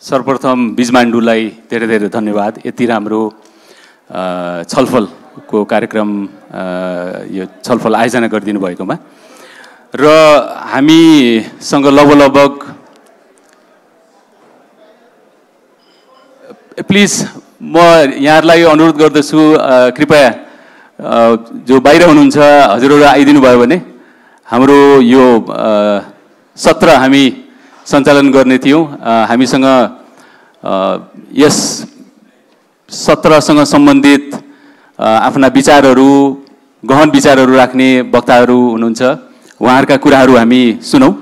सर्वप्रथम बिजमाण्डुलाई धेरै धेरै धन्यवाद यति राम्रो छलफलको कार्यक्रम यो छलफल आयोजना गरिदिनु भएकोमा र हामीसँग लगभग प्लिज म यहाँहरूलाई अनुरोध गर्दछु कृपया जो बाहिर हुनुहुन्छ हजुरहरू आइदिनु भयो भने हाम्रो यो सत्र हामी सञ्चालन गर्ने थियौँ हामीसँग यस सत्रसँग सम्बन्धित आफ्ना विचारहरू गहन विचारहरू राख्ने वक्ताहरू हुनुहुन्छ उहाँहरूका कुराहरू हामी सुनौँ।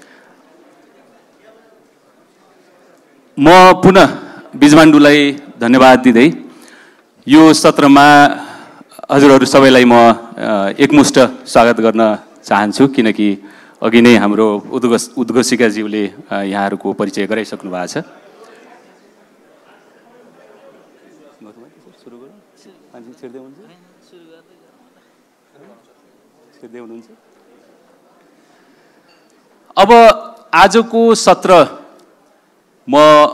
म पुनः बिजमाण्डुलाई धन्यवाद दिँदै यो सत्रमा हजुरहरू सबैलाई म एकमुष्ट स्वागत गर्न चाहन्छु किनकि अघि नै हाम्रो उद्घोषिकाज्यूले यहाँहरूको परिचय गराइसक्नु भएको छ। अब आजको सत्र म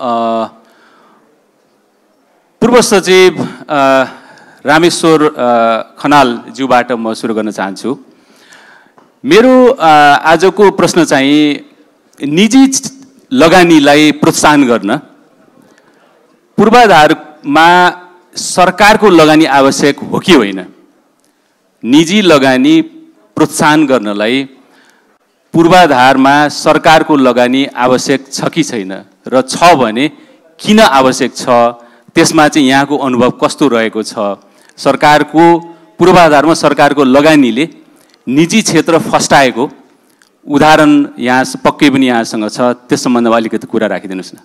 पूर्व सचिव रामेश्वर खनालज्यूबाट म सुरु गर्न चाहन्छु। मेरो आजको प्रश्न चाहिँ निजी लगानीलाई प्रोत्साहन गर्न पूर्वाधारमा सरकारको लगानी आवश्यक हो कि होइन? निजी लगानी प्रोत्साहन गर्नलाई पूर्वाधारमा सरकारको लगानी आवश्यक छ कि छैन र छ भने किन आवश्यक छ? त्यसमा चाहिँ यहाँको अनुभव कस्तो रहेको छ? सरकारको पूर्वाधारमा सरकारको लगानीले निजी क्षेत्र फस्टाएको उदाहरण यहाँ पक्कै पनि यहाँसँग छ, त्यस सम्बन्धमा अलिकति कुरा राखिदिनुहोस् न।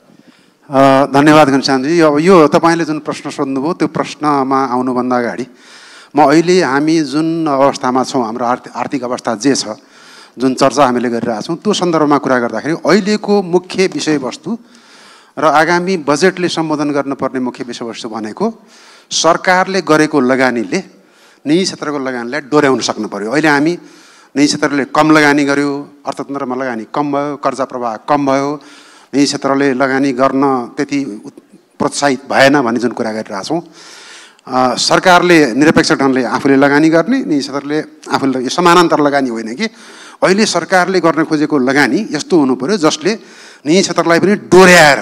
धन्यवाद घनश्यामजी। अब यो तपाईँले जुन प्रश्न सोध्नुभयो त्यो प्रश्नमा आउनुभन्दा अगाडि म अहिले हामी जुन अवस्थामा छौँ, हाम्रो आर्थिक अवस्था जे छ, जुन चर्चा हामीले गरिरहेका छौँ त्यो सन्दर्भमा कुरा गर्दाखेरि अहिलेको मुख्य विषयवस्तु र आगामी बजेटले सम्बोधन गर्नुपर्ने मुख्य विषयवस्तु भनेको सरकारले गरेको लगानीले निजी क्षेत्रको लगानीलाई डोर्याउन सक्नु पर्यो। अहिले हामी निजी क्षेत्रले कम लगानी गर्यो, अर्थतन्त्रमा लगानी कम भयो, कर्जा प्रवाह कम भयो, निजी क्षेत्रले लगानी गर्न त्यति प्रोत्साहित भएन भन्ने जुन कुरा गरिरहेछौँ। सरकारले निरपेक्ष ढङ्गले आफूले लगानी गर्ने, निजी क्षेत्रले आफूले समानान्तर लगानी होइन कि अहिले सरकारले गर्न खोजेको लगानी यस्तो हुनु पर्यो जसले निजी क्षेत्रलाई पनि डोर्याएर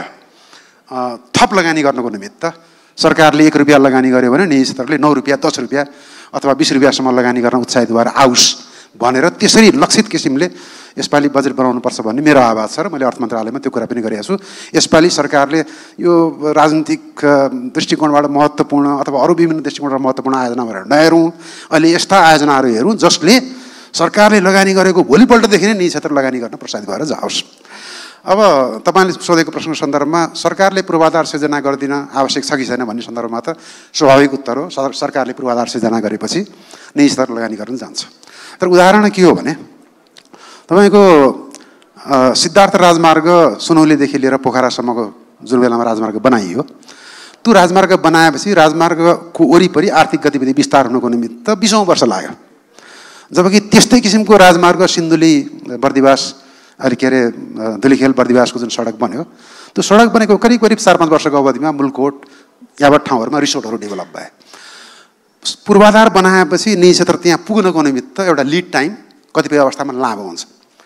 थप लगानी गर्नको निमित्त सरकारले 1 रुपियाँ लगानी गर्यो भने निजी क्षेत्रले 9 रुपियाँ 10 रुपियाँ अथवा 20 रुपियाँसम्म लगानी गर्न उत्साहित भएर आओस् भनेर त्यसरी लक्षित किसिमले यसपालि बजेट बनाउनुपर्छ भन्ने मेरो आवाज छ र मैले अर्थ मन्त्रालयमा त्यो कुरा पनि गरेको छु। यसपालि सरकारले यो राजनीतिक दृष्टिकोणबाट महत्त्वपूर्ण अथवा अरू विभिन्न दृष्टिकोणबाट महत्त्वपूर्ण आयोजनाहरू नहेरौँ, अहिले यस्ता आयोजनाहरू हेरौँ जसले सरकारले लगानी गरेको भोलिपल्टदेखि नै निजी क्षेत्र लगानी गर्न प्रोत्साहित भएर जाओस्। अब तपाईँले सोधेको प्रश्नको सन्दर्भमा सरकारले पूर्वाधार सिर्जना गरिदिन आवश्यक छ कि छैन भन्ने सन्दर्भमा त स्वाभाविक उत्तर हो, सरकारले पूर्वाधार सिर्जना गरेपछि निजी क्षेत्र लगानी गर्न जान्छ। तर उदाहरण के हो भने तपाईँको सिद्धार्थ राजमार्ग सुनौलीदेखि लिएर पोखरासम्मको जुन बेलामा राजमार्ग बनाइयो, त्यो राजमार्ग बनाएपछि राजमार्गको वरिपरि आर्थिक गतिविधि विस्तार हुनुको निमित्त 20औं वर्ष लाग्यो। जबकि त्यस्तै किसिमको राजमार्ग सिन्धुली बर्दिवास अहिले के अरे धुलीखेल बर्दिवासको जुन सडक बन्यो, त्यो सडक बनेको करिब 4-5 वर्षको अवधिमा मुलकोट यावत ठाउँहरूमा रिसोर्टहरू डेभलप भए। पूर्वाधार बनाएपछि निजी क्षेत्र त्यहाँ पुग्नको निमित्त एउटा लिड टाइम कतिपय अवस्थामा लामो हुन्छ।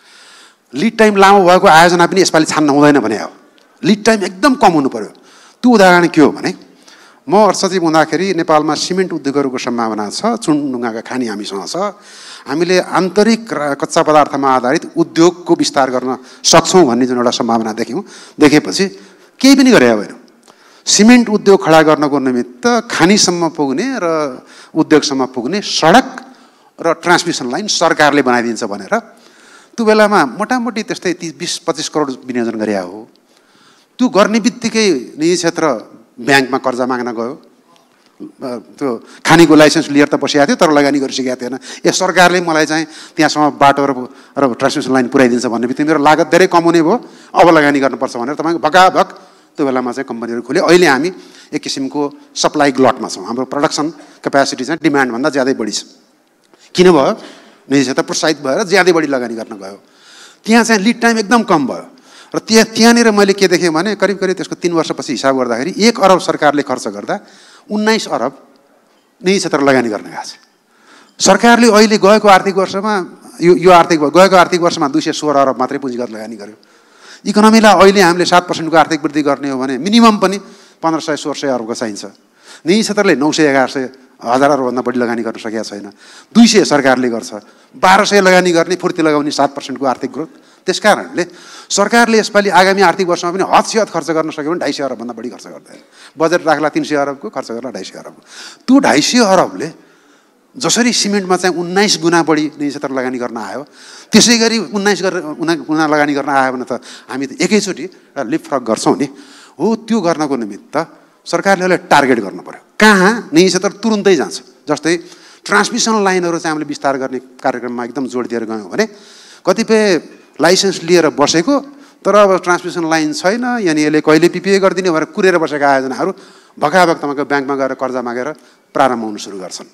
लिड टाइम लामो भएको आयोजना पनि यसपालि छान्न हुँदैन भने हो। लिड टाइम एकदम कम हुनु पर्यो। त्यो उदाहरण के हो भने म अर्थसचिव हुँदाखेरि नेपालमा सिमेन्ट उद्योगहरूको सम्भावना छ, चुनढुङ्गाका खानी हामीसँग छ, हामीले आन्तरिक कच्चा पदार्थमा आधारित उद्योगको विस्तार गर्न सक्छौँ भन्ने जुन एउटा सम्भावना देखेपछि केही पनि गरे होइन। सिमेन्ट उद्योग खडा गर्नको निमित्त खानीसम्म पुग्ने र उद्योगसम्म पुग्ने सडक र ट्रान्समिसन लाइन सरकारले बनाइदिन्छ भनेर त्यो बेलामा मोटामोटी त्यस्तै 20-25 करोड विनियोजन गरे हो। त्यो गर्ने बित्तिकै निजी क्षेत्र ब्याङ्कमा कर्जा माग्न गयो, त्यो खानीको लाइसेन्स लिएर त बसिएको थियो तर लगानी गरिसकेको थिएन। सरकारले मलाई चाहिँ त्यहाँसम्म बाटो र ट्रान्समिसन लाइन पुऱ्याइदिन्छ भन्ने बित्तिकै मेरो लागत धेरै कम हुने भयो, अब लगानी गर्नुपर्छ भनेर तपाईँको भगाभग त्यो बेलामा चाहिँ कम्पनीहरू खुल्यो। अहिले हामी एक किसिमको सप्लाई ग्लटमा छौँ। हाम्रो प्रोडक्सन क्यापेसिटी चाहिँ डिमान्डभन्दा ज्यादै बढी छ। किन भयो? निजी क्षेत्र प्रोत्साहित भएर ज्यादै बढी लगानी गर्न गयो। त्यहाँ चाहिँ लिड टाइम एकदम कम भयो र त्यहाँनिर मैले के देखेँ भने करिब करिब त्यसको 3 वर्षपछि हिसाब गर्दाखेरि 1 अरब सरकारले खर्च गर्दा 19 अरब निजी क्षेत्र लगानी गर्न गएको छ। सरकारले अहिले गएको आर्थिक वर्षमा गएको आर्थिक वर्षमा 216 अरब मात्रै पुँजीगत लगानी गर्यो। इकोनोमीलाई अहिले हामीले 7% को आर्थिक वृद्धि गर्ने हो भने मिनिमम पनि 1500-1600 अरबको चाहिन्छ। निजी क्षेत्रले 900-1100 अरबभन्दा बढी लगानी गर्न सकेका छैन। 200 सरकारले गर्छ, 1200 लगानी गर्ने, फुर्ती लगाउने 7% को आर्थिक ग्रोथ। त्यसकारणले सरकारले यसपालि आगामी आर्थिक वर्षमा पनि हदसिहद खर्च गर्न सक्यो भने 250 अरबभन्दा बढी खर्च गर्दैन। बजेट राख्ला 300 अरबको, खर्च गर्ला 250 अरबको। त्यो 250 अरबले जसरी सिमेन्टमा चाहिँ 19 गुणा बढी निजी क्षेत्र लगानी गर्न आयो, त्यसै गरी 19 गुणा लगानी गर्न आयो भने त हामी त एकैचोटि लिपफ्रग गर्छौँ नि हो। त्यो गर्नको निमित्त सरकारले यसलाई टार्गेट गर्नु पर्यो। कहाँ निजी क्षेत्र तुरुन्तै जान्छ। जस्तै ट्रान्समिसन लाइनहरू चाहिँ हामीले विस्तार गर्ने कार्यक्रममा एकदम जोड दिएर गयौँ भने कतिपय लाइसेन्स लिएर बसेको तर अब ट्रान्समिसन लाइन छैन, यानि यसले कहिले पिपिए गरिदिने भनेर कुरेर बसेका आयोजनाहरू भकाभक तपाईँको ब्याङ्कमा गएर कर्जा मागेर प्रारम्भ हुन सुरु गर्छन्।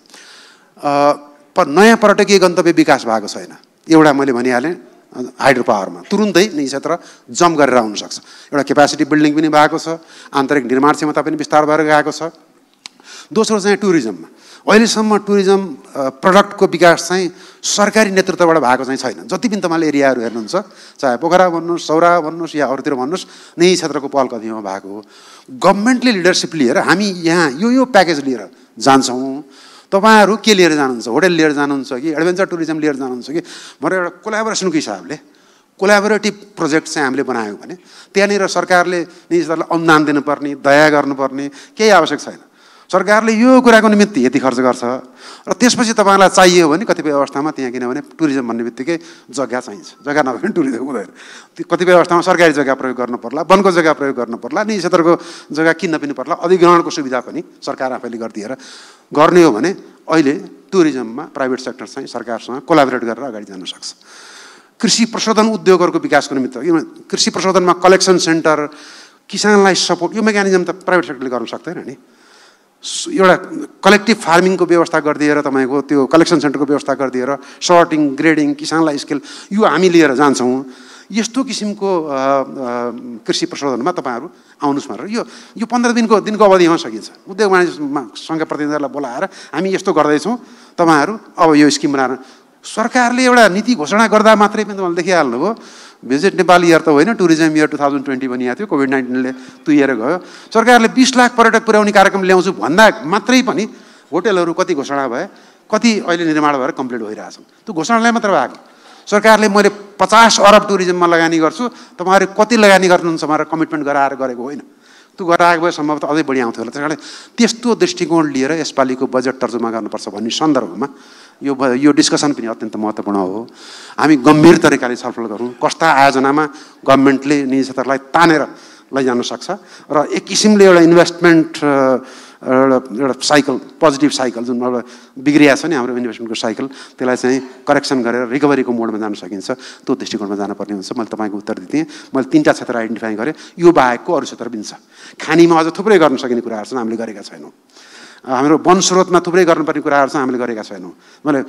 नयाँ पर्यटकीय गन्तव्य विकास भएको छैन। एउटा मैले भनिहालेँ हाइड्रो पावरमा तुरुन्तै निजी क्षेत्र जम्प गरेर आउन सक्छ। एउटा क्यापासिटी बिल्डिङ पनि भएको छ, आन्तरिक निर्माण क्षमता पनि विस्तार भएर गएको छ। दोस्रो चाहिँ टुरिज्ममा अहिलेसम्म टुरिज्म प्रडक्टको विकास चाहिँ सरकारी नेतृत्वबाट भएको चाहिँ छैन। जति पनि तपाईँले एरियाहरू हेर्नुहुन्छ, चाहे पोखरा भन्नुहोस्, सौरा भन्नुहोस् या अरूतिर भन्नुहोस्, निजी क्षेत्रको पहल कदमीमा भएको हो। गभर्मेन्टले लिडरसिप लिएर हामी यहाँ यो प्याकेज लिएर जान्छौँ। तपाईहरु के लिएर जानुहुन्छ? होटल लिएर जानुहुन्छ कि एडभेन्चर टुरिज्म लिएर जानुहुन्छ कि भनेर एउटा कोलाबोरेसनको हिसाबले कोलाबोरेटिभ प्रोजेक्ट चाहिँ हामीले बनायौँ भने त्यहाँनिर सरकारले निजी क्षेत्रलाई अनुदान दिनुपर्ने, दया गर्नुपर्ने केही आवश्यक छैन। सरकारले यो कुराको निमित्त यति खर्च गर्छ र त्यसपछि तपाईलाई चाहियो भने कतिपय अवस्थामा त्यहाँ, किनभने टुरिज्म भन्ने बित्तिकै जग्गा चाहिन्छ, जग्गा नभए पनि टुरिज्म हुँदैन। कतिपय अवस्थामा सरकारी जग्गा प्रयोग गर्नु पर्ला, वनको जग्गा प्रयोग गर्नु पर्ला, निजी क्षेत्रको जग्गा किन्न पनि पर्ला, अधिग्रहणको सुविधा पनि सरकार आफैले गरिदिएर गर्ने हो भने अहिले टुरिज्ममा प्राइभेट सेक्टर चाहिँ सरकारसँग कोलाबोरेट गरेर अगाडि जान सक्छ। कृषि प्रशोधन उद्योगहरूको विकासको निमित्त कृषि प्रशोधनमा कलेक्सन सेन्टर, किसानलाई सपोर्ट, यो मेकानिजम त प्राइभेट सेक्टरले गर्न सक्दैन नि। एउटा कलेक्टिभ फार्मिङको व्यवस्था गरिदिएर तपाईँको त्यो कलेक्सन सेन्टरको व्यवस्था गरिदिएर सर्टिङ, ग्रेडिङ, किसानलाई स्किल यो हामी लिएर जान्छौँ। यस्तो किसिमको कृषि प्रशोधनमा तपाईँहरू आउनुहोस् भनेर यो 15 दिनको अवधिमा सकिन्छ। उद्योग वाणिज्य सङ्घ प्रतिनिधिहरूलाई बोलाएर हामी यस्तो गर्दैछौँ, तपाईँहरू अब यो स्किम बनाएर सरकारले एउटा नीति घोषणा गर्दा मात्रै पनि तपाईँले देखिहाल्नुभयो। भिजिट नेपाल इयर त होइन, टुरिज्म इयर 2020 भनिएको थियो, कोभिड-19ले तुइएर गयो। सरकारले 20 लाख पर्यटक पुर्याउने कार्यक्रम ल्याउँछु भन्दा मात्रै पनि होटलहरू कति घोषणा भए, कति अहिले निर्माण भएर कम्प्लिट भइरहेछन्। त्यो घोषणालाई मात्र भएको। सरकारले मैले 50 अरब टुरिज्ममा लगानी गर्छु, तपाईँहरू कति लगानी गर्नुहुन्छ भनेर कमिटमेन्ट गराएर गरेको होइन। त्यो गराएको भए सम्भवतः अझै बढी आउँथ्यो होला। त्यसकारणले त्यस्तो दृष्टिकोण लिएर यसपालिको बजेट तर्जुमा गर्नुपर्छ भन्ने सन्दर्भमा यो डिस्कसन पनि अत्यन्त महत्त्वपूर्ण हो। हामी गम्भीर तरिकाले छलफल गरौँ कस्ता आयोजनामा गभर्मेन्टले निजी क्षेत्रलाई तानेर लैजान सक्छ र एक किसिमले एउटा इन्भेस्टमेन्ट एउटा साइकल, पोजिटिभ साइकल जुन एउटा बिग्रिया छ नि हाम्रो इन्भेस्टमेन्टको साइकल, त्यसलाई चाहिँ करेक्सन गरेर रिकभरीको मोडमा जान सकिन्छ। त्यो दृष्टिकोणमा जानुपर्ने हुन्छ। मैले तपाईँको उत्तर दिएँ। मैले 3टा क्षेत्र आइडेन्टिफाई गरेँ। यो बाहेकको अरू क्षेत्र पनि छ। खानीमा अझ थुप्रै गर्न सकिने कुराहरू छन्, हामीले गरेका छैनौँ। हाम्रो वन स्रोतमा थुप्रै गर्नुपर्ने कुराहरू चाहिँ हामीले गरेका छैनौँ। मैले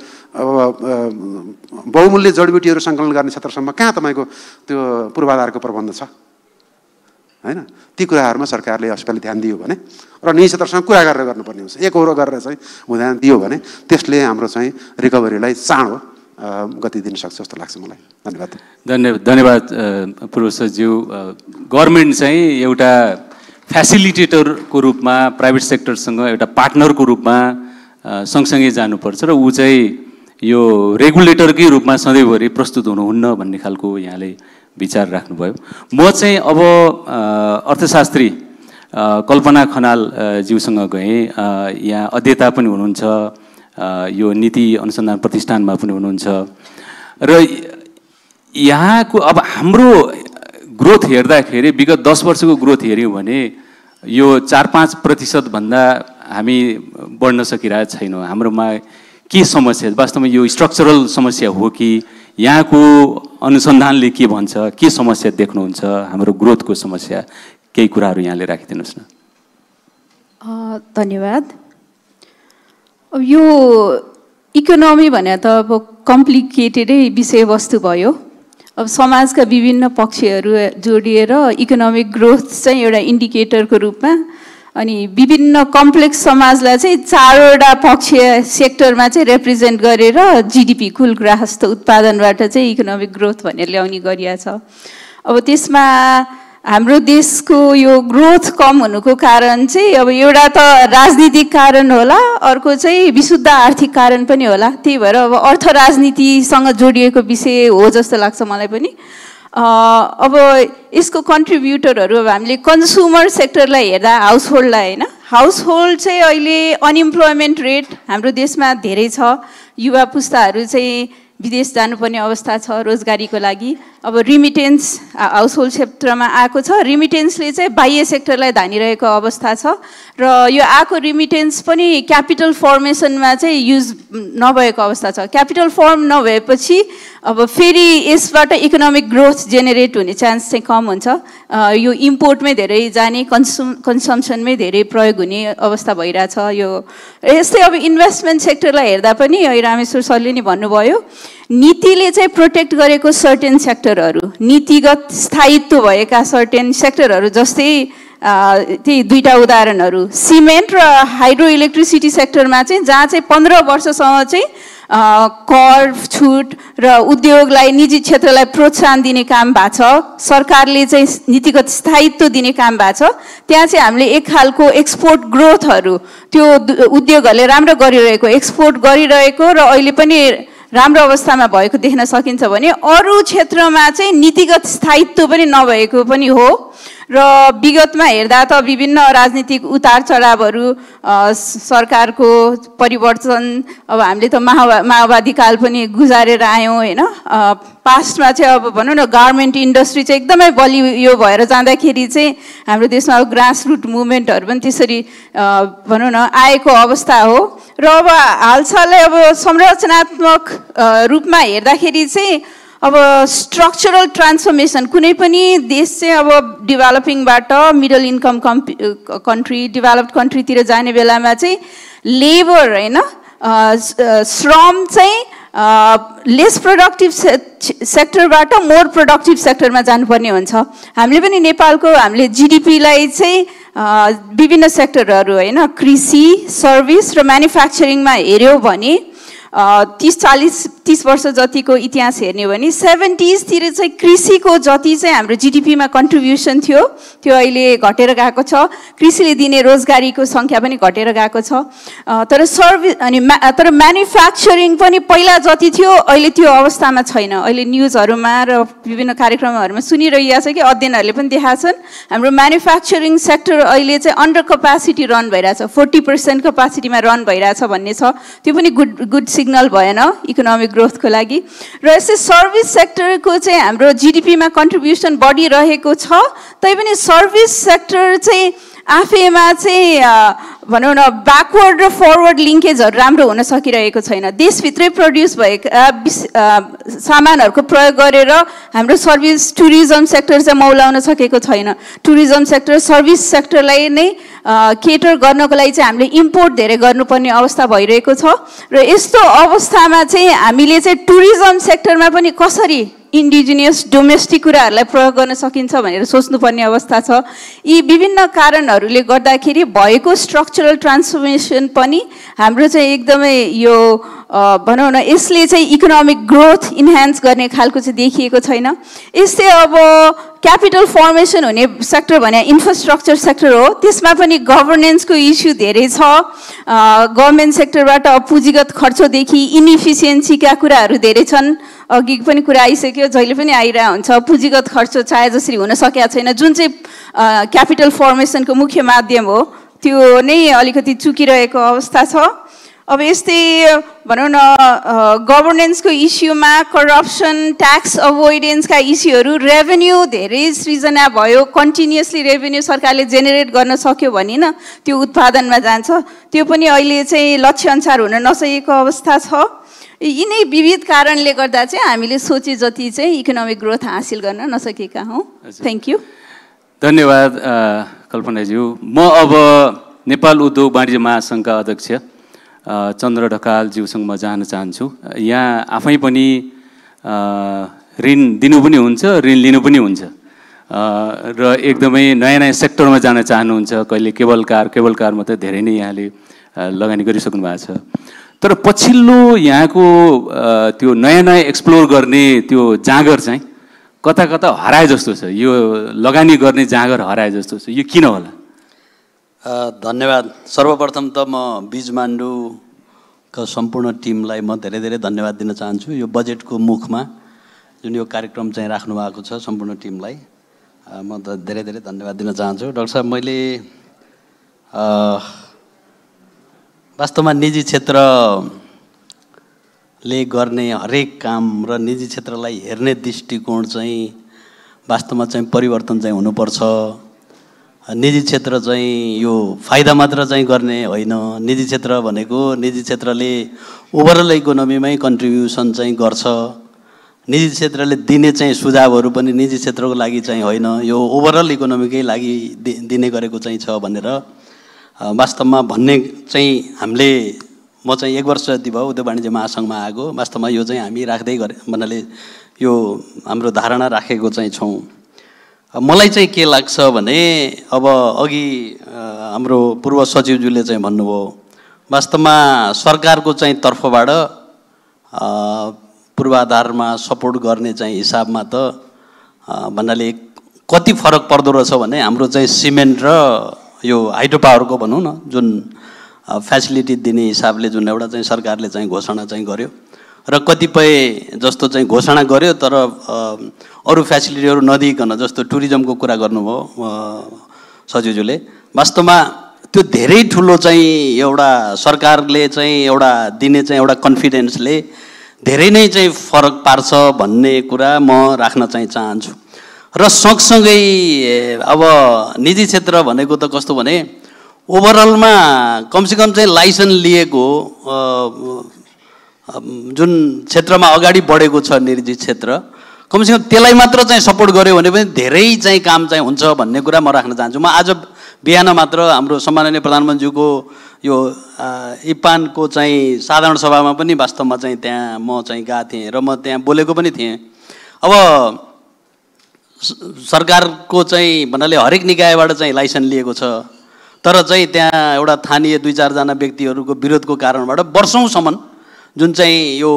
बहुमूल्य जडीबुटीहरू सङ्कलन गर्ने क्षेत्रसम्म कहाँ तपाईँको त्यो पूर्वाधारको प्रबन्ध छ हैन? ती कुराहरूमा सरकारले यसपालि ध्यान दियो भने र निजी क्षेत्रसँग कुरा गरेर गर्नुपर्ने हुन्छ। एकहोरो गरेर चाहिँ ध्यान दियो भने त्यसले हाम्रो चाहिँ रिकभरीलाई चाँडो गति दिन सक्छ जस्तो लाग्छ मलाई। धन्यवाद। धन्यवाद पूर्व सचिव। गभर्मेन्ट चाहिँ एउटा फेसिलिटेटरको रूपमा प्राइभेट सेक्टरसँग एउटा पार्टनरको रूपमा सँगसँगै जानुपर्छ र ऊ चाहिँ यो रेगुलेटरकै रूपमा सधैँभरि प्रस्तुत हुनुहुन्न भन्ने खालको यहाँले विचार राख्नुभयो। म चाहिँ अब अर्थशास्त्री कल्पना खनाल ज्यूसँग गएँ। यहाँ अध्येता पनि हुनुहुन्छ, यो नीति अनुसन्धान प्रतिष्ठानमा पनि हुनुहुन्छ र यहाँको अब हाम्रो ग्रोथ हेर्दाखेरि विगत 10 वर्षको ग्रोथ हेऱ्यौँ भने यो 4-5% भन्दा हामी बढ्न सकिरहेको छैनौँ। हाम्रोमा के समस्या, वास्तवमा यो स्ट्रक्चरल समस्या हो कि यहाँको अनुसन्धानले के भन्छ, के समस्या देख्नुहुन्छ हाम्रो ग्रोथको समस्या? केही कुराहरू यहाँले राखिदिनुहोस् न। धन्यवाद। अब यो इकोनोमी भने त अब कम्प्लिकेटेडै विषयवस्तु भयो। अब समाजका विभिन्न पक्षहरू जोडिएर इकोनोमिक ग्रोथ चाहिँ एउटा इन्डिकेटरको रूपमा अनि विभिन्न कम्प्लेक्स समाजलाई चाहिँ 4वटा पक्षीय सेक्टरमा चाहिँ रिप्रेजेन्ट गरेर जीडीपी कुल ग्राहस्थ उत्पादनबाट चाहिँ इकोनोमिक ग्रोथ भनेर ल्याउने गरिया छ। अब त्यसमा हाम्रो देशको यो ग्रोथ कम हुनुको कारण चाहिँ अब एउटा त राजनीतिक कारण होला, अर्को चाहिँ विशुद्ध आर्थिक कारण पनि होला। त्यही भएर अब अर्थ राजनीतिसँग जोडिएको विषय हो जस्तो लाग्छ मलाई पनि। अब यसको कन्ट्रिब्युटरहरू अब हामीले कन्ज्युमर सेक्टरलाई हेर्दा हाउसहोल्डलाई होइन, हाउसहोल्ड चाहिँ अहिले अनइम्प्लोइमेन्ट रेट हाम्रो देशमा धेरै छ। युवा पुस्ताहरू चाहिँ विदेश जानुपर्ने अवस्था छ रोजगारीको लागि। अब रिमिटेन्स हाउसहोल्ड क्षेत्रमा आएको छ, रिमिटेन्सले चाहिँ बाह्य सेक्टरलाई धानिरहेको अवस्था छ र यो आएको रिमिटेन्स पनि क्यापिटल फर्मेसनमा चाहिँ युज नभएको अवस्था छ। क्यापिटल फर्म नभएपछि अब फेरि यसबाट इकोनोमिक ग्रोथ जेनेरेट हुने चान्स चाहिँ कम हुन्छ। यो इम्पोर्टमै धेरै जाने, कन्सम्सनमै धेरै प्रयोग हुने अवस्था भइरहेछ। यो यस्तै अब इन्भेस्टमेन्ट सेक्टरलाई हेर्दा पनि रामेश्वर सरले नि भन्नुभयो, नीतिले चाहिँ प्रोटेक्ट गरेको सर्टेन सेक्टरहरू, नीतिगत स्थायित्व भएका सर्टेन सेक्टरहरू जस्तै त्यही 2टा उदाहरणहरू सिमेन्ट र हाइड्रो इलेक्ट्रिसिटी सेक्टरमा चाहिँ जहाँ चाहिँ 15 वर्षसम्म चाहिँ कर छुट र उद्योगलाई निजी क्षेत्रलाई प्रोत्साहन दिने काम भएको छ, सरकारले चाहिँ नीतिगत स्थायित्व दिने काम भएको छ। त्यहाँ चाहिँ हामीले एक खालको एक्सपोर्ट ग्रोथहरू त्यो उद्योगहरूले राम्रो गरिरहेको, एक्सपोर्ट गरिरहेको र अहिले पनि राम्रो अवस्थामा भएको देख्न सकिन्छ भने अरू क्षेत्रमा चाहिँ नीतिगत स्थायित्व पनि नभएको पनि हो। र विगतमा हेर्दा त विभिन्न राजनीतिक उतार चढावहरू, सरकारको परिवर्तन, अब हामीले त माओवादी काल पनि गुजारेर आयौँ होइन। पास्टमा चाहिँ अब भनौँ न गार्मेन्ट इन्डस्ट्री चाहिँ एकदमै बलियो भएर जाँदाखेरि चाहिँ हाम्रो देशमा अब ग्रासरुट मुभमेन्टहरू पनि त्यसरी भनौँ न आएको अवस्था हो। र अब हालसालै अब संरचनात्मक रूपमा हेर्दाखेरि चाहिँ अब स्ट्रक्चरल ट्रान्सफर्मेसन, कुनै पनि देश चाहिँ अब डेभलपिङबाट मिडल इन्कम कन्ट्री, डेभलप्ड कन्ट्रीतिर जाने बेलामा चाहिँ लेबर होइन, श्रम चाहिँ लेस प्रोडक्टिभ सेक्टरबाट मोर प्रोडक्टिभ सेक्टरमा जानुपर्ने हुन्छ। हामीले पनि नेपालको हामीले जिडिपीलाई चाहिँ विभिन्न सेक्टरहरू होइन, कृषि, सर्भिस र म्यानुफ्याक्चरिङमा हेऱ्यौँ भने 30-40 वर्ष जतिको इतिहास हेर्ने हो भने 70s तिर चाहिँ कृषिको जति चाहिँ हाम्रो जिडिपीमा कन्ट्रिब्युसन थियो त्यो अहिले घटेर गएको छ। कृषिले दिने रोजगारीको सङ्ख्या पनि घटेर गएको छ। तर सर्भिस अनि तर म्यानुफ्याक्चरिङ पनि पहिला जति थियो अहिले त्यो अवस्थामा छैन। अहिले न्युजहरूमा र विभिन्न कार्यक्रमहरूमा सुनिरहेको छ कि अध्ययनहरूले पनि देखाएको छन् हाम्रो म्यानुफ्याक्चरिङ सेक्टर अहिले चाहिँ अन्डर क्यापासिटी रन भइरहेछ, 40% क्यापासिटीमा रन भइरहेछ भन्ने छ। त्यो पनि गुड सिग्नल भएन इकोनोमिक ग्रोथको लागि। र यसै सर्भिस सेक्टरको चाहिँ हाम्रो जिडिपीमा कन्ट्रिब्युसन बढिरहेको छ, तैपनि सर्भिस सेक्टर चाहिँ आफैमा चाहिँ भनौँ न ब्याकवर्ड र फरवर्ड लिङ्केजहरू राम्रो हुन सकिरहेको छैन। देशभित्रै प्रड्युस भएका सामानहरूको प्रयोग गरेर हाम्रो सर्भिस टुरिज्म सेक्टर चाहिँ मौलाउन सकेको छैन। टुरिज्म सेक्टर सर्भिस सेक्टरलाई नै केटर गर्नको लागि चाहिँ हामीले इम्पोर्ट धेरै गर्नुपर्ने अवस्था भइरहेको छ। र यस्तो अवस्थामा चाहिँ हामीले चाहिँ टुरिज्म सेक्टरमा पनि कसरी इन्डिजिनियस डोमेस्टिक कुराहरूलाई प्रयोग गर्न सकिन्छ भनेर सोच्नुपर्ने अवस्था छ। यी विभिन्न कारणहरूले गर्दाखेरि भएको स्ट्रक्चरल ट्रान्सफर्मेसन पनि हाम्रो चाहिँ एकदमै यो भनौँ न यसले चाहिँ इकोनोमिक ग्रोथ इन्हान्स गर्ने खालको चाहिँ देखिएको छैन। यस्तै अब क्यापिटल फर्मेसन हुने सेक्टर भने इन्फ्रास्ट्रक्चर सेक्टर हो, त्यसमा पनि गभर्नेन्सको इस्यु धेरै छ। गभर्मेन्ट सेक्टरबाट पुँजीगत खर्चदेखि इनइफिसियन्सीका कुराहरू धेरै छन्। अघि पनि कुरा आइसक्यो, जहिले पनि आइरहेको हुन्छ, पुँजीगत खर्च चाहे जसरी हुन सकेको छैन। जुन चाहिँ क्यापिटल फर्मेसनको मुख्य माध्यम हो त्यो नै अलिकति चुकिरहेको अवस्था छ। अब यस्तै भनौँ न गभर्नेन्सको इस्युमा करप्सन, ट्याक्स अभोइडेन्सका इस्युहरू, रेभेन्यू धेरै सृजना भयो, कन्टिन्युसली रेभेन्यू सरकारले जेनेरेट गर्न सक्यो भने न त्यो उत्पादनमा जान्छ। त्यो पनि अहिले चाहिँ लक्ष्यअनुसार हुन नसकेको अवस्था छ। यिनै विविध कारणले गर्दा चाहिँ हामीले सोचे जति चाहिँ इकोनोमिक ग्रोथ हासिल गर्न नसकेका हौँ। Thank you. धन्यवाद कल्पनाज्यू। म अब नेपाल उद्योग वाणिज्य महासङ्घका अध्यक्ष चन्द्र ढकाल ज्यूसँग म जान चाहन्छु। यहाँ आफै पनि ऋण दिनु पनि हुन्छ, ऋण लिनु पनि हुन्छ र एकदमै नयाँ नयाँ सेक्टरमा जान चाहनुहुन्छ। कहिले केबल कारमा त धेरै नै यहाँले लगानी गरिसक्नु भएको छ। तर पछिल्लो यहाँको त्यो नयाँ नयाँ एक्सप्लोर गर्ने त्यो जाँगर चाहिँ कता कता हराए जस्तो छ। यो लगानी गर्ने जाँगर हराए जस्तो छ, यो किन होला? धन्यवाद। सर्वप्रथम त म बीजमाण्डुका सम्पूर्ण टिमलाई म धेरै धेरै धन्यवाद दिन चाहन्छु। यो बजेटको मुखमा जुन यो कार्यक्रम चाहिँ राख्नु भएको छ, सम्पूर्ण टिमलाई म त धेरै धेरै धन्यवाद दिन चाहन्छु। डाक्टर साहब, मैले वास्तवमा निजी क्षेत्रले गर्ने हरेक काम र निजी क्षेत्रलाई हेर्ने दृष्टिकोण चाहिँ वास्तवमा चाहिँ परिवर्तन चाहिँ हुनुपर्छ। निजी क्षेत्र चाहिँ यो फाइदा मात्र चाहिँ गर्ने होइन। निजी क्षेत्र भनेको निजी क्षेत्रले ओभरअल इकोनोमीमै कन्ट्रिब्युसन चाहिँ गर्छ। निजी क्षेत्रले दिने चाहिँ सुझावहरू पनि निजी क्षेत्रको लागि चाहिँ होइन, यो ओभरअल इकोनोमीकै लागि दिने गरेको चाहिँ छ भनेर वास्तवमा भन्ने चाहिँ हामीले म चाहिँ 1 वर्ष जति भयो उद्योग वाणिज्य महासङ्घमा आएको। वास्तवमा यो चाहिँ हामी राख्दै गरे भन्नाले यो हाम्रो धारणा राखेको चाहिँ छौँ। मलाई चाहिँ के लाग्छ भने अब अघि हाम्रो पूर्व सचिवज्यूले चाहिँ भन्नुभयो, वास्तवमा सरकारको चाहिँ तर्फबाट पूर्वाधारमा सपोर्ट गर्ने चाहिँ हिसाबमा त भन्नाले कति फरक पर्दो रहेछ भने हाम्रो चाहिँ सिमेन्ट र यो हाइड्रो पावरको भनौँ न जुन फेसिलिटी दिने हिसाबले जुन एउटा चाहिँ सरकारले चाहिँ घोषणा चाहिँ गर्यो र कतिपय जस्तो चाहिँ घोषणा गर्यो तर अरू फेसिलिटीहरू नदिइकन, जस्तो टुरिज्मको कुरा गर्नुभयो सचिवज्यूले, वास्तवमा त्यो धेरै ठुलो चाहिँ एउटा सरकारले चाहिँ एउटा दिने चाहिँ एउटा कन्फिडेन्सले धेरै नै चाहिँ फरक पार्छ भन्ने कुरा म राख्न चाहिँ चाहन्छु। र सँगसँगै अब निजी क्षेत्र भनेको त कस्तो भने ओभरअलमा कमसेकम चाहिँ लाइसेन्स लिएको जुन क्षेत्रमा अगाडि बढेको छ निजी क्षेत्र, कमसेकम त्यसलाई मात्र चाहिँ सपोर्ट गर्यो भने पनि धेरै चाहिँ काम चाहिँ हुन्छ भन्ने कुरा म राख्न चाहन्छु। म आज बिहान मात्र हाम्रो सम्माननीय प्रधानमन्त्रीको यो इपानको चाहिँ साधारण सभामा पनि वास्तवमा चाहिँ त्यहाँ म चाहिँ गएको थिएँ र म त्यहाँ बोलेको पनि थिएँ। अब सरकारको चाहिँ भन्नाले हरेक निकायबाट चाहिँ लाइसेन्स लिएको छ, तर चाहिँ त्यहाँ एउटा स्थानीय 2-4 जना व्यक्तिहरूको विरोधको कारणबाट वर्षौँसम्म जुन चाहिँ यो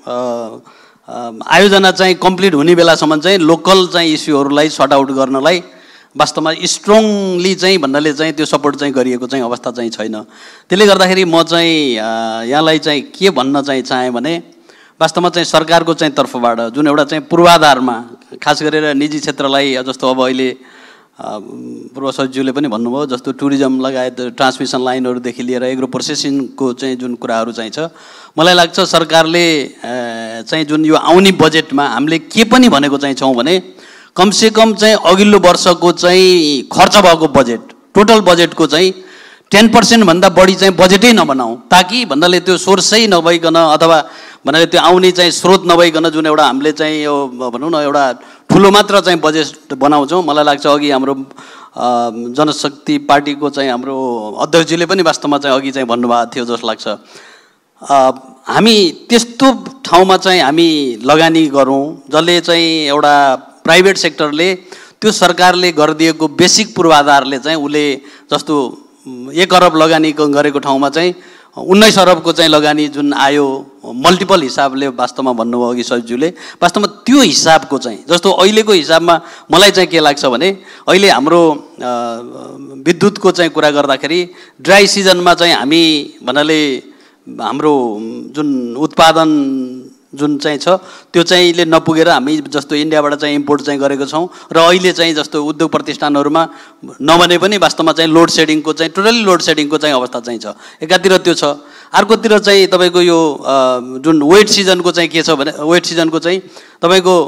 आयोजना चाहिँ कम्प्लिट हुने बेलासम्म चाहिँ लोकल चाहिँ इस्युहरूलाई सर्ट आउट गर्नलाई वास्तवमा स्ट्रङली चाहिँ भन्नाले चाहिँ त्यो सपोर्ट चाहिँ गरिएको चाहिँ अवस्था चाहिँ छैन। त्यसले गर्दाखेरि म चाहिँ यहाँलाई चाहिँ के भन्न चाहिँ चाहेँ भने वास्तवमा चाहिँ सरकारको चाहिँ तर्फबाट जुन एउटा चाहिँ पूर्वाधारमा खास गरेर निजी क्षेत्रलाई, जस्तो अब अहिले पूर्व सचिवले पनि भन्नुभयो, जस्तो टुरिज्म लगायत ट्रान्समिसन लाइनहरूदेखि लिएर एग्रो प्रोसेसिङको चाहिँ जुन कुराहरू चाहिँ छ, मलाई लाग्छ सरकारले चाहिँ जुन यो आउने बजेटमा हामीले के पनि भनेको चाहिँ छौँ भने कमसेकम चाहिँ अघिल्लो वर्षको चाहिँ खर्च भएको बजेट, टोटल बजेटको चाहिँ 10% भन्दा बढी चाहिँ बजेटै नबनाऊ, ताकि भन्नाले त्यो सोर्सै नभइकन अथवा भन्नाले त्यो आउने चाहिँ स्रोत नभइकन जुन एउटा हामीले चाहिँ यो भनौँ न एउटा ठुलो मात्र चाहिँ बजेट बनाउँछौँ। मलाई लाग्छ अघि हाम्रो जनशक्ति पार्टीको चाहिँ हाम्रो अध्यक्षजीले पनि वास्तवमा चाहिँ अघि चाहिँ भन्नुभएको थियो जस्तो लाग्छ। हामी त्यस्तो ठाउँमा चाहिँ हामी लगानी गरौँ जसले चाहिँ एउटा प्राइभेट सेक्टरले त्यो सरकारले गरिदिएको बेसिक पूर्वाधारले चाहिँ उसले जस्तो 1 अरब लगानी गरेको ठाउँमा चाहिँ 19 अरबको चाहिँ लगानी जुन आयो मल्टिपल हिसाबले वास्तवमा भन्नुभयो अघि सचिवज्यूले, वास्तवमा त्यो हिसाबको चाहिँ जस्तो अहिलेको हिसाबमा मलाई चाहिँ के लाग्छ भने अहिले हाम्रो विद्युतको चाहिँ कुरा गर्दाखेरि ड्राई सिजनमा चाहिँ हामी भन्नाले हाम्रो जुन उत्पादन जुन चाहिँ छ त्यो चाहिँले नपुगेर हामी जस्तो इन्डियाबाट चाहिँ इम्पोर्ट चाहिँ गरेको छौँ र अहिले चाहिँ जस्तो उद्योग प्रतिष्ठानहरूमा नभने पनि वास्तवमा चाहिँ लोड सेडिङको चाहिँ टोटली लोड सेडिङको चाहिँ अवस्था चाहिँ छ। एकातिर त्यो छ, अर्कोतिर चाहिँ तपाईँको यो जुन वेट सिजनको चाहिँ के छ भने वेट सिजनको चाहिँ तपाईँको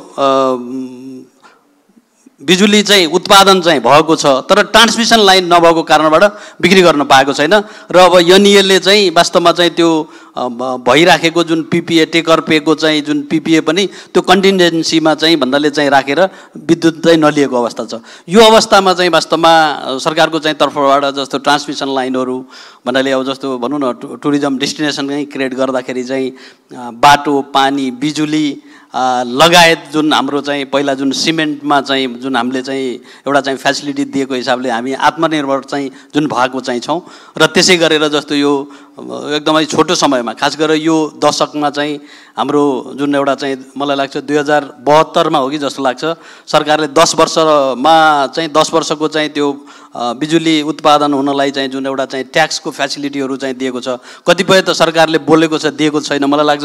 बिजुली चाहिँ उत्पादन चाहिँ भएको छ तर ट्रान्समिसन लाइन नभएको कारणबाट बिक्री गर्न पाएको छैन र अब एनइएलले चाहिँ वास्तवमा चाहिँ त्यो भइराखेको जुन पिपिए टेकर पेको चाहिँ जुन पिपिए पनि त्यो कन्टिन्जेन्सीमा चाहिँ भन्नाले चाहिँ राखेर विद्युत चाहिँ नलिएको अवस्था छ। यो अवस्थामा चाहिँ वास्तवमा सरकारको चाहिँ तर्फबाट जस्तो ट्रान्समिसन लाइनहरू भन्नाले अब जस्तो भनौँ न टुरिज्म डेस्टिनेसन चाहिँ क्रिएट गर्दाखेरि चाहिँ बाटो, पानी, बिजुली लगायत जुन हाम्रो चाहिँ पहिला जुन सिमेन्टमा चाहिँ जुन हामीले चाहिँ एउटा चाहिँ फेसिलिटी दिएको हिसाबले हामी आत्मनिर्भर चाहिँ जुन भएको चाहिँ छौँ र त्यसै गरेर जस्तो यो एकदमै छोटो समयमा खास गरेर यो दशकमा चाहिँ हाम्रो जुन एउटा चाहिँ मलाई लाग्छ 2072मा हो कि जस्तो लाग्छ सरकारले 10 वर्षमा चाहिँ 10 वर्षको चाहिँ त्यो बिजुली उत्पादन हुनलाई चाहिँ जुन एउटा चाहिँ ट्याक्सको फेसिलिटीहरू चाहिँ दिएको छ कतिपय त सरकारले बोलेको छ दिएको छैन मलाई लाग्छ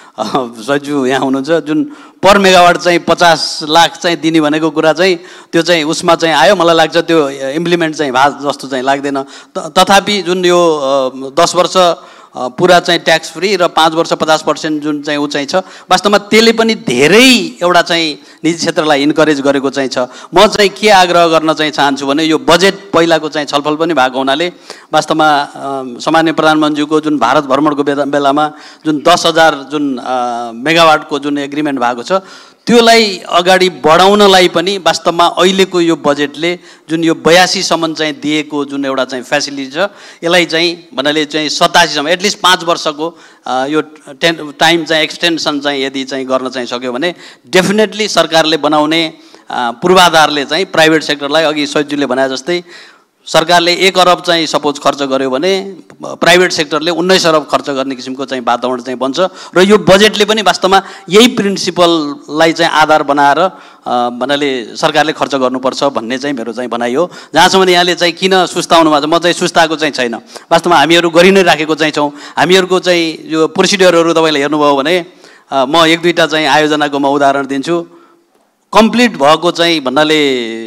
सचिव यहाँ हुनुहुन्छ जुन पर मेगावाट चाहिँ 50 लाख चाहिँ दिने भनेको कुरा चाहिँ त्यो चाहिँ उसमा चाहिँ आयो मलाई लाग्छ त्यो इम्प्लिमेन्ट चाहिँ भए जस्तो चाहिँ लाग्दैन तथापि जुन यो 10 वर्ष पुरा चाहिँ ट्याक्स फ्री र 5 वर्ष 50% जुन चाहिँ ऊ चाहिँ छ वास्तवमा त्यसले पनि धेरै एउटा चाहिँ निजी क्षेत्रलाई इन्करेज गरेको चाहिँ छ म चाहिँ के आग्रह गर्न चाहिँ चाहन्छु भने यो बजेट पहिलाको चाहिँ छलफल पनि भएको हुनाले वास्तवमा सामान्य प्रधानमन्त्रीको जुन भारत भ्रमणको बेलामा जुन 10,000 जुन मेगावाटको जुन एग्रिमेन्ट भएको छ त्योलाई अगाडि बढाउनलाई पनि वास्तवमा अहिलेको यो बजेटले जुन यो 82 सम्म चाहिँ दिएको जुन एउटा चाहिँ फेसिलिटी छ यसलाई चाहिँ भन्नाले चाहिँ 87 सम्म एटलिस्ट 5 वर्षको यो टाइम चाहिँ एक्सटेन्सन चाहिँ यदि चाहिँ गर्न चाहिँ सक्यो भने डेफिनेटली सरकारले बनाउने पूर्वाधारले चाहिँ प्राइभेट सेक्टरलाई अघि सचिवले भने जस्तै सरकारले 1 अरब चाहिँ सपोज खर्च गर्यो भने प्राइभेट सेक्टरले 19 अरब खर्च गर्ने किसिमको चाहिँ वातावरण चाहिँ बन्छ र यो बजेटले पनि वास्तवमा यही प्रिन्सिपललाई चाहिँ आधार बनाएर भन्नाले सरकारले खर्च गर्नुपर्छ भन्ने चाहिँ मेरो चाहिँ भनाइ हो जहाँसम्म यहाँले चाहिँ किन सुस्ताउनु भएको छ म चाहिँ सुस्ताएको चाहिँ छैन वास्तवमा हामीहरू गरि नै राखेको चाहिँ छौँ हामीहरूको चाहिँ यो प्रोसिड्युरहरू तपाईँले हेर्नुभयो भने म 1-2टा चाहिँ आयोजनाको म उदाहरण दिन्छु कम्प्लिट भएको चाहिँ भन्नाले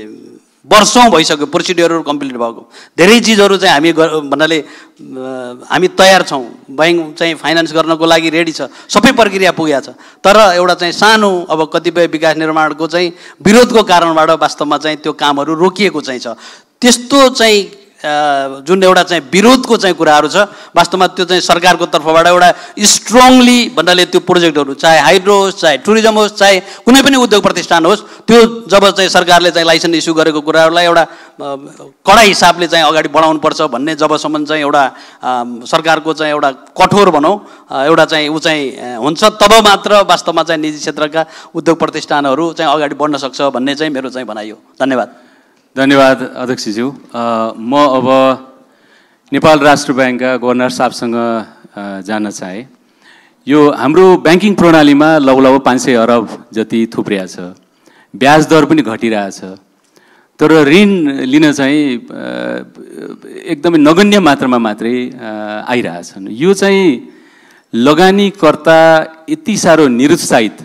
वर्षौँ भइसक्यो प्रोसिड्युरहरू कम्प्लिट भएको धेरै चिजहरू चाहिँ हामी भन्नाले हामी तयार छौँ ब्याङ्क चाहिँ फाइनेन्स गर्नको लागि रेडी छ सबै प्रक्रिया पुगेको छ तर एउटा चाहिँ सानो अब कतिपय विकास निर्माणको चाहिँ विरोधको कारणबाट वास्तवमा चाहिँ त्यो कामहरू रोकिएको चाहिँ छ त्यस्तो चाहिँ जुन एउटा चाहिँ विरोधको चाहिँ कुराहरू छ वास्तवमा त्यो चाहिँ सरकारको तर्फबाट एउटा स्ट्रङली भन्नाले त्यो प्रोजेक्टहरू चाहे हाइड्रो होस् चाहे टुरिज्म होस् चाहे कुनै पनि उद्योग प्रतिष्ठान होस् त्यो जब चाहिँ सरकारले चाहिँ लाइसेन्स इस्यु गरेको कुराहरूलाई एउटा कडा हिसाबले चाहिँ अगाडि बढाउनुपर्छ भन्ने जबसम्म चाहिँ एउटा सरकारको चाहिँ एउटा कठोर भनौँ एउटा चाहिँ ऊ चाहिँ हुन्छ तब मात्र वास्तवमा चाहिँ निजी क्षेत्रका उद्योग प्रतिष्ठानहरू चाहिँ अगाडि बढ्न सक्छ भन्ने चाहिँ मेरो चाहिँ भनाइ हो धन्यवाद अध्यक्षज्यू म अब नेपाल राष्ट्र ब्याङ्कका गभर्नर साहबसँग जान्न चाहे यो हाम्रो ब्याङ्किङ प्रणालीमा लगभग 500 अरब जति थुप्रिएको छ ब्याज दर पनि घटिरहेछ तर ऋण लिन चाहिँ एकदमै नगण्य मात्रामा मात्रै आइरहेछन् यो चाहिँ लगानीकर्ता यति साह्रो निरुत्साहित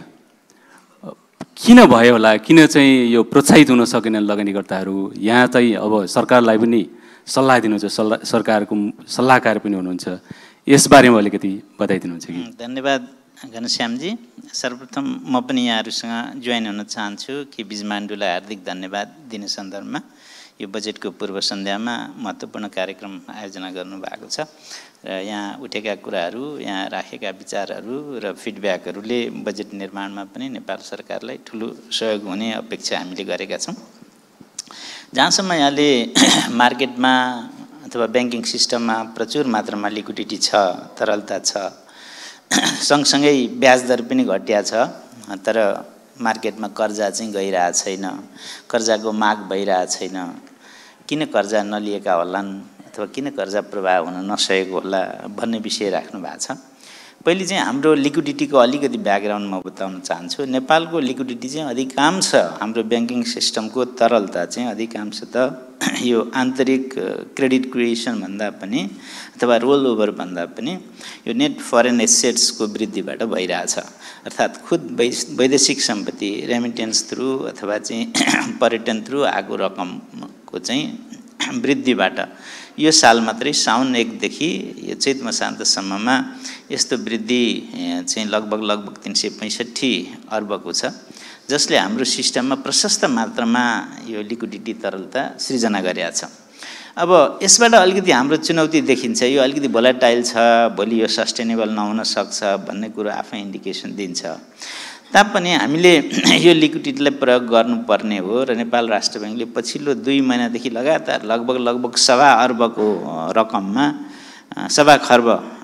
किन भयो होला किन चाहिँ यो प्रोत्साहित हुन सकेनन् लगानीकर्ताहरू यहाँ चाहिँ अब सरकारलाई पनि सल्लाह दिनुहुन्छ सरकारको सल्लाहकार पनि हुनुहुन्छ यसबारेमा अलिकति बताइदिनुहुन्छ कि धन्यवाद घनश्यामजी सर्वप्रथम म पनि यहाँहरूसँग जोइन हुन चाहन्छु कि बिजमाण्डुलाई हार्दिक धन्यवाद दिने सन्दर्भमा यो बजेटको पूर्व सन्ध्यामा महत्त्वपूर्ण कार्यक्रम आयोजना गर्नुभएको छ र यहाँ उठेका कुराहरू यहाँ राखेका विचारहरू र फिडब्याकहरूले बजेट निर्माणमा पनि नेपाल सरकारलाई ठुलो सहयोग हुने अपेक्षा हामीले गरेका छौँ जहाँसम्म यहाँले मार्केटमा अथवा ब्याङ्किङ सिस्टममा प्रचुर मात्रामा लिक्विडिटी छ तरलता छ सँगसँगै ब्याज दर पनि घटिया छ तर मार्केटमा कर्जा चाहिँ गइरहेको छैन कर्जाको माग भइरहेको छैन किन कर्जा नलिएका होलान् अथवा किन कर्जा प्रवाह हुन नसकेको होला भन्ने विषय राख्नु भएको छ पहिले चाहिँ हाम्रो लिक्विडिटीको अलिकति ब्याकग्राउन्ड म बताउन चाहन्छु नेपालको लिक्विडिटी चाहिँ अधिकांश हाम्रो ब्याङ्किङ सिस्टमको तरलता चाहिँ अधिकांश त यो आन्तरिक क्रेडिट क्रिएसन भन्दा पनि अथवा रोल ओभर भन्दा पनि यो नेट फरेन एसेट्सको वृद्धिबाट भइरहेछ अर्थात् खुद वैदेशिक सम्पत्ति रेमिटेन्स थ्रु अथवा चाहिँ पर्यटन थ्रु आएको रकमको चाहिँ वृद्धिबाट यो साल मात्रै साउन 1 देखि यो चैत मसान्तसम्ममा यस्तो वृद्धि चाहिँ लगभग 365 अर्बको छ जसले हाम्रो सिस्टममा प्रशस्त मात्रामा यो लिक्विडिटी तरलता सृजना गरेका छ अब यसबाट अलिकति हाम्रो चुनौती देखिन्छ यो अलिकति भोलाटाइल छ भोलि यो सस्टेनेबल नहुन सक्छ भन्ने कुरो आफै इन्डिकेसन दिन्छ तापनि हामीले यो लिक्विडिटीलाई प्रयोग गर्नुपर्ने हो र नेपाल राष्ट्र ब्याङ्कले पछिल्लो 2 महिनादेखि लगातार लगभग 1.25 अर्बको रकममा 1.25 खर्ब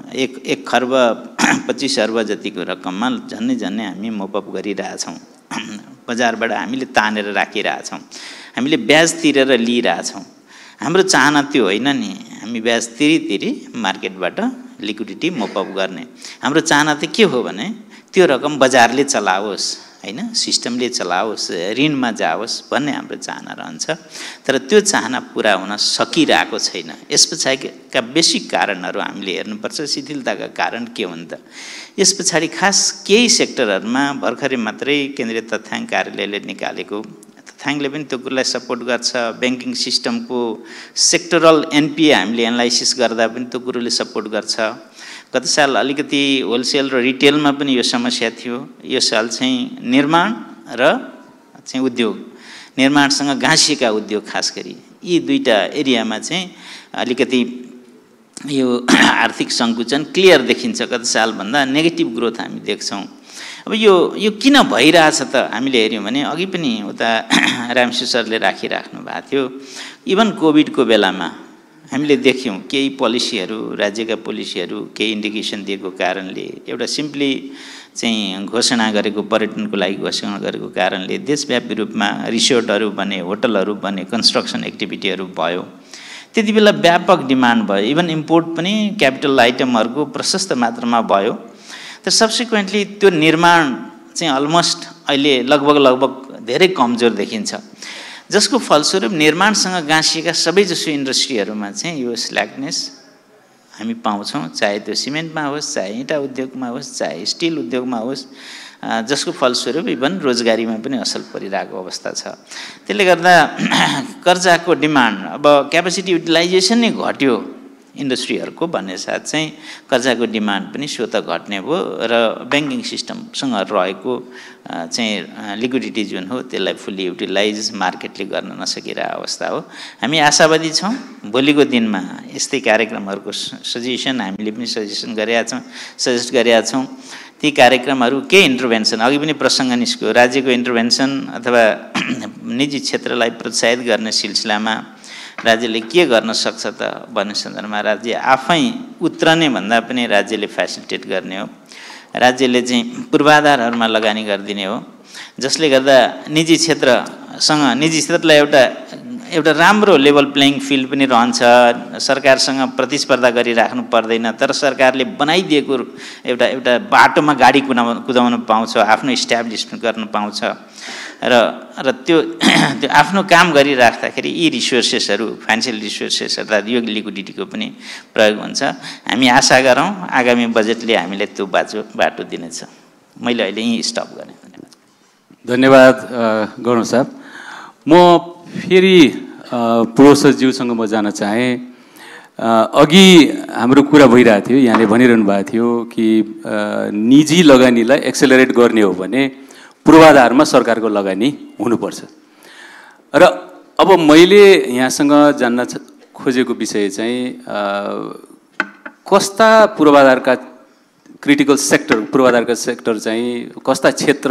1 खर्ब 25 अर्ब जतिको रकममा झन्नै हामी मोपअप गरिरहेछौँ। बजारबाट हामीले तानेर राखिरहेछौँ, हामीले ब्याज तिरेर लिइरहेछौँ। हाम्रो चाहना त्यो होइन नि, हामी ब्याज तिरी मार्केटबाट लिक्विडिटी मोपअप गर्ने। हाम्रो चाहना त के हो भने त्यो रकम बजारले चलाओस् हैन, सिस्टमले चलाओस्, ऋणमा जाओस् भन्ने हाम्रो चाहना रहन्छ। तर त्यो चाहना पुरा हुन सकिरहेको छैन। यस पछाडिका बेसिक कारणहरू हामीले हेर्नुपर्छ। शिथिलताका कारण के हुन् त? यस पछाडि खास केही सेक्टरहरूमा भर्खरै मात्रै केन्द्रीय तथ्याङ्क कार्यालयले निकालेको तथ्याङ्कले पनि त्यो कुरालाई सपोर्ट गर्छ। ब्याङ्किङ सिस्टमको सेक्टरल एनपिए हामीले एनालाइसिस गर्दा पनि त्यो कुरोले सपोर्ट गर्छ। गत साल अलिकति होलसेल र रिटेलमा पनि यो समस्या थियो। यो साल चाहिँ निर्माण र चाहिँ उद्योग, निर्माणसँग गाँसिएका उद्योग खास गरी यी दुईटा एरियामा चाहिँ अलिकति यो आर्थिक सङ्कुचन क्लियर देखिन्छ। गत सालभन्दा नेगेटिभ ग्रोथ हामी देख्छौँ। अब यो किन भइरहेछ त हामीले हेऱ्यौँ भने अघि पनि उता रामशु सरले राखिराख्नु भएको थियो। इभन कोभिडको बेलामा हामीले देख्यौँ केही पोलिसीहरू, राज्यका पोलिसीहरू केही इन्डिकेसन दिएको कारणले, एउटा सिम्पली चाहिँ घोषणा गरेको पर्यटनको लागि घोषणा गरेको कारणले देशव्यापी रूपमा रिसोर्टहरू बने, होटलहरू बने, कन्स्ट्रक्सन एक्टिभिटीहरू भयो। त्यति बेला व्यापक डिमान्ड भयो। इभन इम्पोर्ट पनि क्यापिटल आइटमहरूको प्रशस्त मात्रामा भयो। तर सब्सिक्वेन्टली त्यो निर्माण चाहिँ अलमोस्ट अहिले लगभग धेरै कमजोर देखिन्छ, जसको फलस्वरूप निर्माणसँग गाँसिएका सबैजसो इन्डस्ट्रीहरूमा चाहिँ यो स्ल्याकनेस हामी पाउँछौँ। चाहे त्यो सिमेन्टमा होस्, चाहे इँटा उद्योगमा होस्, चाहे स्टिल उद्योगमा होस्, जसको फलस्वरूप इभन रोजगारीमा पनि असर परिरहेको अवस्था छ। त्यसले गर्दा कर्जाको डिमान्ड, अब क्यापेसिटी युटिलाइजेसन नै घट्यो इन्डस्ट्रीहरूको भन्ने साथ चाहिँ कर्जाको डिमान्ड पनि स्वत घट्ने भयो र ब्याङ्किङ सिस्टमसँग रहेको चाहिँ लिक्विडिटी जुन हो त्यसलाई फुल्ली युटिलाइज मार्केटले गर्न नसकिरहेको अवस्था हो। हामी आशावादी छौँ भोलिको दिनमा यस्तै कार्यक्रमहरूको सजेसन हामीले पनि सजेस्ट गरेका छौँ। ती कार्यक्रमहरू के इन्टरभेन्सन, अघि पनि प्रसङ्ग निस्क्यो, राज्यको इन्टरभेन्सन अथवा निजी क्षेत्रलाई प्रोत्साहित गर्ने सिलसिलामा राज्यले के गर्न सक्छ त भन्ने सन्दर्भमा राज्य आफै उत्रने भन्दा पनि राज्यले फेसिलिटेट गर्ने हो। राज्यले चाहिँ पूर्वाधारहरूमा लगानी गरिदिने हो, जसले गर्दा निजी क्षेत्रलाई एउटा राम्रो लेभल प्लेइङ फिल्ड पनि रहन्छ। सरकारसँग प्रतिस्पर्धा गरिराख्नु पर्दैन, तर सरकारले बनाइदिएको एउटा बाटोमा गाडी कुदाउन पाउँछ, आफ्नो इस्ट्याब्लिसमेन्ट गर्न पाउँछ र त्यो आफ्नो काम गरिराख्दाखेरि यी रिसोर्सेसहरू, फाइनेन्सियल रिसोर्सेस अर्थात् यो लिक्विडिटीको पनि प्रयोग हुन्छ। हामी आशा गरौँ आगामी बजेटले हामीलाई त्यो बाटो दिनेछ। मैले अहिले यहीँ स्टप गरेँ। धन्यवाद गौरव साहब। म फेरि प्रोफेसरज्यूसँग म जान चाहेँ। अघि हाम्रो कुरा भइरहेको थियो, यहाँले भनिरहनु भएको थियो कि निजी लगानीलाई एक्सेलरेट गर्ने हो भने पूर्वाधारमा सरकारको लगानी हुनुपर्छ। र अब मैले यहाँसँग जान्न खोजेको विषय चाहिँ कस्ता पूर्वाधारका क्रिटिकल सेक्टर, पूर्वाधारका सेक्टर चाहिँ कस्ता क्षेत्र,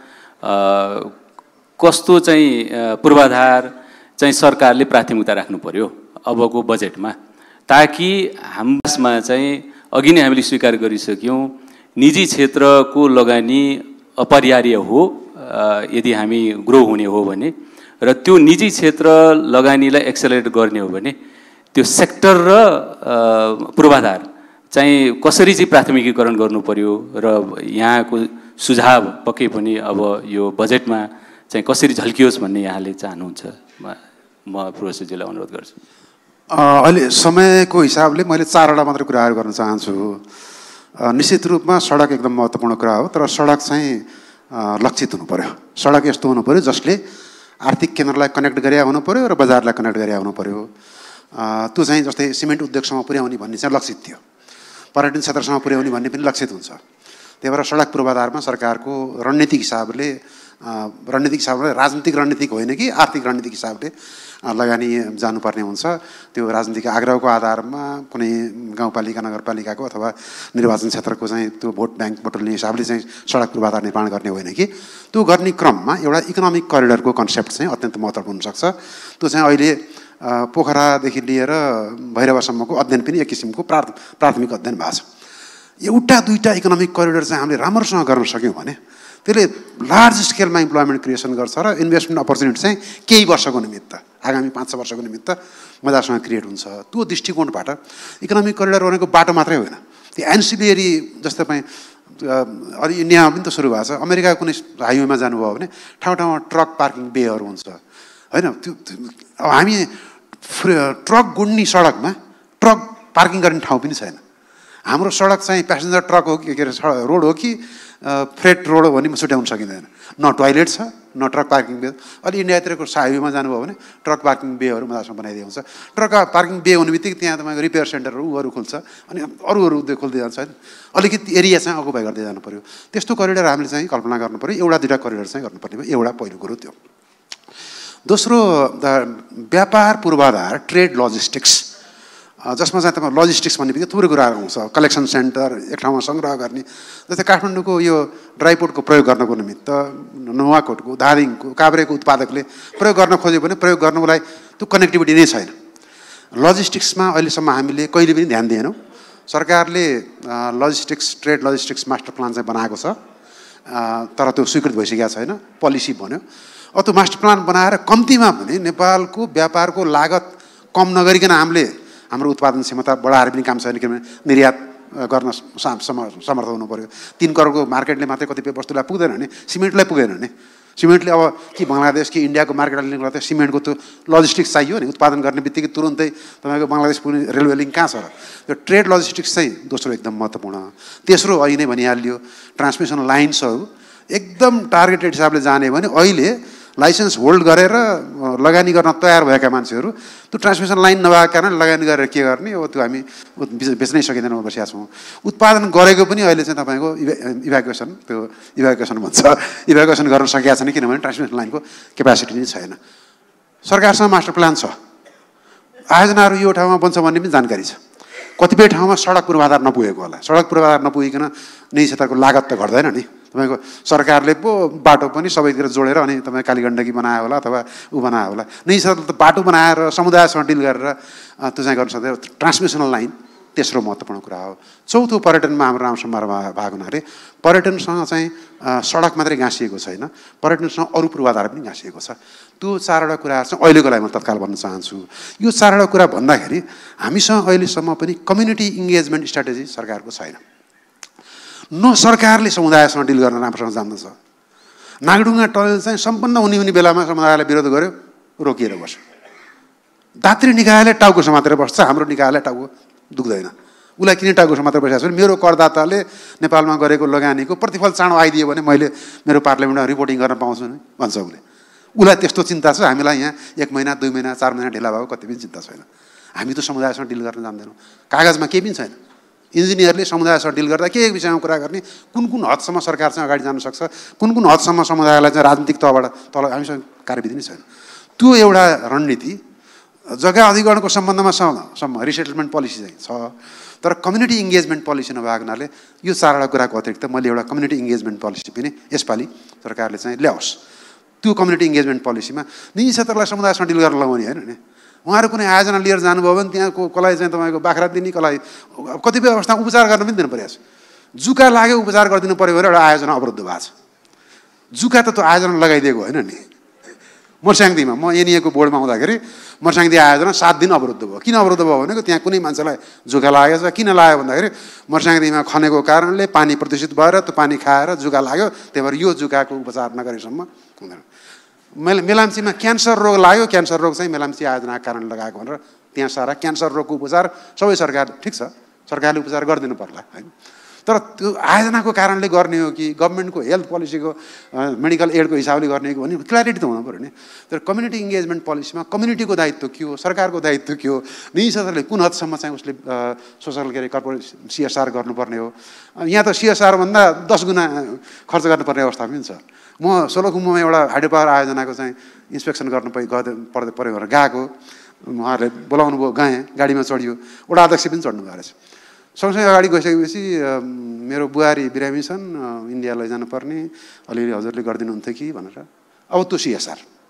कस्तो चाहिँ पूर्वाधार चाहिँ सरकारले प्राथमिकता राख्नु पर्यो अबको बजेटमा, ताकि हाम्रोमा चाहिँ अघि नै हामीले स्वीकार गरिसक्यौँ निजी क्षेत्रको लगानी अपरिहार्य हो यदि हामी ग्रो हुने हो भने, र त्यो निजी क्षेत्र लगानीलाई एक्सेलरेट गर्ने हो भने त्यो सेक्टर र पूर्वाधार चाहिँ कसरी चाहिँ प्राथमिकीकरण गर्नु पर्यो र यहाँको सुझाव पक्कै पनि अब यो बजेटमा चाहिँ कसरी झल्कियोस् भन्ने यहाँले चाहनुहुन्छ। म प्रोफेसरजीलाई अनुरोध गर्छु। अहिले समयको हिसाबले मैले 4वटा मात्रै कुराहरू गर्न चाहन्छु। निश्चित रूपमा सडक एकदम महत्त्वपूर्ण कुरा हो, तर सडक चाहिँ लक्षित हुनु पर्यो। सडक यस्तो हुनु पर्यो जसले आर्थिक केन्द्रलाई कनेक्ट गरे हुनु पर्यो र बजारलाई कनेक्ट गरे हुनु पर्यो। त्यो चाहिँ जस्तै सिमेन्ट उद्योगसँग पुर्याउने भन्ने चाहिँ लक्षित थियो, पर्यटन क्षेत्रसँग पुर्याउने भन्ने पनि लक्षित हुन्छ। त्यही भएर सडक पूर्वाधारमा सरकारको रणनीतिक हिसाबले राजनीतिक रणनीतिक होइन कि आर्थिक रणनीतिक हिसाबले लगानी जानुपर्ने हुन्छ। त्यो राजनीतिक आग्रहको आधारमा कुनै गाउँपालिका नगरपालिकाको अथवा निर्वाचन क्षेत्रको चाहिँ त्यो भोट ब्याङ्क बटुल्ने हिसाबले चाहिँ सडक पूर्वाधार निर्माण गर्ने होइन कि त्यो गर्ने क्रममा एउटा इकोनोमिक करिडरको कन्सेप्ट चाहिँ अत्यन्त महत्त्वपूर्ण हुनसक्छ। त्यो चाहिँ अहिले पोखरादेखि लिएर भैरवासम्मको अध्ययन पनि एक किसिमको प्राथमिक अध्ययन भएको छ। एउटा दुईटा इकोनोमिक करिडोर चाहिँ हामीले राम्रोसँग गर्न सक्यौँ भने त्यसले लार्ज स्केलमा इम्प्लोइमेन्ट क्रिएसन गर्छ र इन्भेस्टमेन्ट अपर्च्युनिटी चाहिँ केही वर्षको निमित्त आगामी 5-6 वर्षको निमित्त मजासँग क्रिएट हुन्छ। त्यो दृष्टिकोणबाट इकोनोमिक करिडोर भनेको बाटो मात्रै होइन, त्यो एन्सिलियरी जस्तो तपाईँ अलि इन्डियामा पनि त सुरु भएको छ। अमेरिकाको कुनै हाइवेमा जानुभयो भने ठाउँ ठाउँमा ट्रक पार्किङ बेहरू हुन्छ होइन। त्यो अब हामी ट्रक गुड्ने सडकमा ट्रक पार्किङ गर्ने ठाउँ पनि छैन। हाम्रो सडक चाहिँ प्यासेन्जर ट्रक हो कि के अरे रोड हो कि फ्रेट रोड हो भने छुट्याउन सकिँदैन। न टोइलेट छ न ट्रक पार्किङ बे। अलि इन्डियातिरको हाइवेमा जानुभयो भने ट्रक पार्किङ बेहरू मजासँग बनाइदिएको हुन्छ। ट्रक पार्किङ बे हुने बित्तिकै त्यहाँ तपाईँको रिपेयर सेन्टरहरू उहरू खुल्छ अनि अरू उद्योग खोल्दै जान्छ होइन। अलिकति एरिया चाहिँ अकुपाई गर्दै जानु पऱ्यो। त्यस्तो करिडोर हामीले चाहिँ कल्पना गर्नु पऱ्यो। एउटा दुईवटा करिडोर चाहिँ गर्नुपर्ने भयो। एउटा पहिलो कुरो त्यो। दोस्रो व्यापार पूर्वाधार ट्रेड लजिस्टिक्स, जसमा चाहिँ तपाईँ लजिस्टिक्स भन्ने बित्तिकै थुप्रै कुराहरू आउँछ। कलेक्सन सेन्टर, एक ठाउँमा सङ्ग्रह गर्ने, जस्तै काठमाडौँको यो ड्राइपोर्टको प्रयोग गर्नको निमित्त नुवाकोटको, धादिङको, काभ्रेको उत्पादकले प्रयोग गर्न खोज्यो भने प्रयोग गर्नको लागि त्यो कनेक्टिभिटी नै छैन। लजिस्टिक्समा अहिलेसम्म हामीले कहिले पनि ध्यान दिएनौँ। सरकारले logistics trade logistics master plan चाहिँ बनाएको छ, तर त्यो स्वीकृत भइसकेको छैन। पोलिसी भन्यो अब त्यो मास्टर प्लान बनाएर कम्तीमा भने नेपालको व्यापारको लागत कम नगरिकन हाम्रो उत्पादन क्षमता बढाएर पनि काम छैन। किनभने निर्यात गर्न समर्थ हुनु पऱ्यो। 3 करोडको मार्केटले मात्रै कतिपय वस्तुलाई पुग्दैन भने सिमेन्टलाई पुगेन भने सिमेन्टले अब कि बङ्गलादेश कि इन्डियाको मार्केटलाई लिङ्क गर्दा सिमेन्टको त्यो लजिस्टिक्स चाहियो नि। उत्पादन गर्ने बित्तिकै तुरुन्तै तपाईँको बङ्गलादेश पुग्ने रेलवे लिङ्क कहाँ छ र? त्यो ट्रेड लजिस्टिक्स चाहिँ दोस्रो एकदम महत्त्वपूर्ण। तेस्रो अहिले नै भनिहालियो ट्रान्समिसन लाइन्सहरू एकदम टार्गेटेड हिसाबले जाने भने अहिले लाइसेन्स होल्ड गरेर लगानी गर्न तयार भएका मान्छेहरू त्यो ट्रान्समिसन लाइन नभएको कारण लगानी गरेर के गर्ने? अब त्यो हामी बेच्नै सकिँदैनौँ बसिया छौँ। उत्पादन गरेको पनि अहिले चाहिँ तपाईँको इभ्याकुएसन भन्छ, इभ्याकुएसन गर्न सकेका छैन किनभने ट्रान्समिसन लाइनको क्यापासिटी नै छैन। सरकारसँग मास्टर प्लान छ, आयोजनाहरू यो ठाउँमा बन्छ भन्ने पनि जानकारी छ। कतिपय ठाउँमा सडक पूर्वाधार नपुगेको होला। सडक पूर्वाधार नपुगिकन निजी क्षेत्रको लागत त घट्दैन नि। तपाईँको सरकारले पो बाटो पनि सबैतिर जोडेर अनि तपाईँ कालीगण्डकी बनायो होला अथवा बनायो होला। निजी क्षेत्रले त बाटो बनाएर समुदायसँग डिल गरेर त्यो चाहिँ गर्न सक्दैन। ट्रान्समिसनल लाइन तेस्रो महत्त्वपूर्ण कुरा हो। चौथो पर्यटनमा हाम्रो राम्रोसँग भएको हुनाले पर्यटनसँग चाहिँ सडक मात्रै गाँसिएको छैन, पर्यटनसँग अरू पूर्वाधार पनि गाँसिएको छ। त्यो 4वटा कुराहरू चाहिँ अहिलेको लागि म तत्काल भन्न चाहन्छु। यो 4वटा कुरा भन्दाखेरि हामीसँग अहिलेसम्म पनि कम्युनिटी इङ्गेजमेन्ट स्ट्राटेजी सरकारको छैन। न सरकारले समुदायसँग डिल गर्न राम्रोसँग जान्दछ। नागढुङ्गा टनल चाहिँ सम्पन्न हुने बेलामा समुदायलाई विरोध गर्यो, रोकिएर बस्यो। दात्री निकायले टाउको समातेर बस्छ, हाम्रो निकायलाई टाउको दुख्दैन। उसलाई किन टाउको समातेर बसिरहेको छ भने मेरो करदाताले नेपालमा गरेको लगानीको प्रतिफल चाँडो आइदियो भने मैले मेरो पार्लियामेन्टमा रिपोर्टिङ गर्न पाउँछु नि भन्छ उसले। उसलाई त्यस्तो चिन्ता छ। हामीलाई यहाँ 1 महिना 2 महिना 4 महिना ढिला भएको कति पनि चिन्ता छैन। हामी त समुदायसँग डिल गर्न जान्दैनौँ। कागजमा केही पनि छैन। इन्जिनियरले समुदायसँग डिल गर्दा के विषयमा कुरा गर्ने, कुन हदसम्म सरकारसँग अगाडि जान सक्छ, कुन हदसम्म समुदायलाई चाहिँ राजनीतिक तहबाट तल हामीसँग कार्यविधि नै छैन। त्यो एउटा रणनीति जग्गा अधिग्रहणको सम्बन्धमा रिसेटलमेन्ट पोलिसी चाहिँ छ, तर कम्युनिटी इङ्गेजमेन्ट पोलिसी नभएको हुनाले यो 4वटा कुराको अतिरिक्त मैले एउटा कम्युनिटी इङ्गेजमेन्ट पोलिसी पनि यसपालि सरकारले चाहिँ ल्याओस्। त्यो कम्युनिटी इङ्गेजमेन्ट पोलिसीमा निजी क्षेत्रलाई समुदायसँग डिल गरेर लगाउने होइन नि। उहाँहरू कुनै आयोजना लिएर जानुभयो भने त्यहाँ कसलाई चाहिँ तपाईँको बाख्रा दिने, कसलाई कतिपय अवस्थामा उपचार गर्न पनि दिनु परिरहेको छ। जुका लाग्यो उपचार गरिदिनु पऱ्यो भने एउटा आयोजना अवरुद्ध भएको छ। जुका त त्यो आयोजना लगाइदिएको होइन नि। मर्स्याङदीमा म एनइएको बोर्डमा आउँदाखेरि मर्स्याङदी आयोजना 7 दिन अवरुद्ध भयो। किन अवरुद्ध भयो भनेको त्यहाँ कुनै मान्छेलाई जुका लागेको छ। किन लाग्यो भन्दाखेरि मर्स्याङदीमा खनेको कारणले पानी प्रदूषित भएर त्यो पानी खाएर जुका लाग्यो, त्यही भएर यो जुकाको उपचार नगरेसम्म हुँदैन। मेलाम्चीमा क्यान्सर रोग लाग्यो, क्यान्सर रोग चाहिँ मेलाम्ची आयोजनाको कारण लगाएको भनेर त्यहाँ सारा क्यान्सर रोगको उपचार सबै सरकार ठिक छ, सरकारले उपचार गरिदिनु पर्ला होइन। तर त्यो आयोजनाको कारणले गर्ने हो कि गभर्मेन्टको हेल्थ पोलिसीको मेडिकल एडको हिसाबले गर्ने हो भने क्ल्यारिटी त हुनु पऱ्यो नि। तर कम्युनिटी इङ्गेजमेन्ट पोलिसीमा कम्युनिटीको दायित्व के हो, सरकारको दायित्व के हो, निजी क्षेत्रले कुन हदसम्म चाहिँ उसले सोसल के अरे कर्पोरेट CSR गर्नुपर्ने हो। यहाँ त CSR भन्दा 10 गुणा खर्च गर्नुपर्ने अवस्था पनि छ। म सोलुखुम्बुमा एउटा हाइड्रो पावर आयोजनाको चाहिँ इन्सपेक्सन गर्नु पऱ्यो भनेर गएको, उहाँहरूले बोलाउनु भयो, गएँ, गाडीमा चढियो, वडा अध्यक्ष पनि चढ्नु भएको रहेछ। सँगसँगै अगाडि गइसकेपछि मेरो बुहारी बिरामी छन्, इन्डिया लैजानुपर्ने, अलिअलि हजुरले गरिदिनुहुन्थ्यो कि भनेर। अब त्यो CSR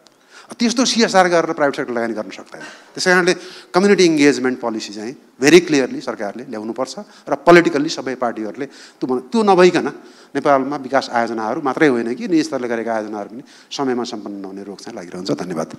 त्यस्तो CSR गरेर प्राइभेट सेक्टर लगानी गर्न सक्दैन। त्यसै कारणले कम्युनिटी इङ्गेजमेन्ट पोलिसी चाहिँ भेरी क्लियरली सरकारले ल्याउनुपर्छ र पोलिटिकल्ली सबै पार्टीहरूले त्यो नभइकन नेपालमा विकास आयोजनाहरू मात्रै होइन कि निजी स्तरले गरेका आयोजनाहरू पनि समयमा सम्पन्न नहुने रोग चाहिँ लागिरहन्छ। धन्यवाद।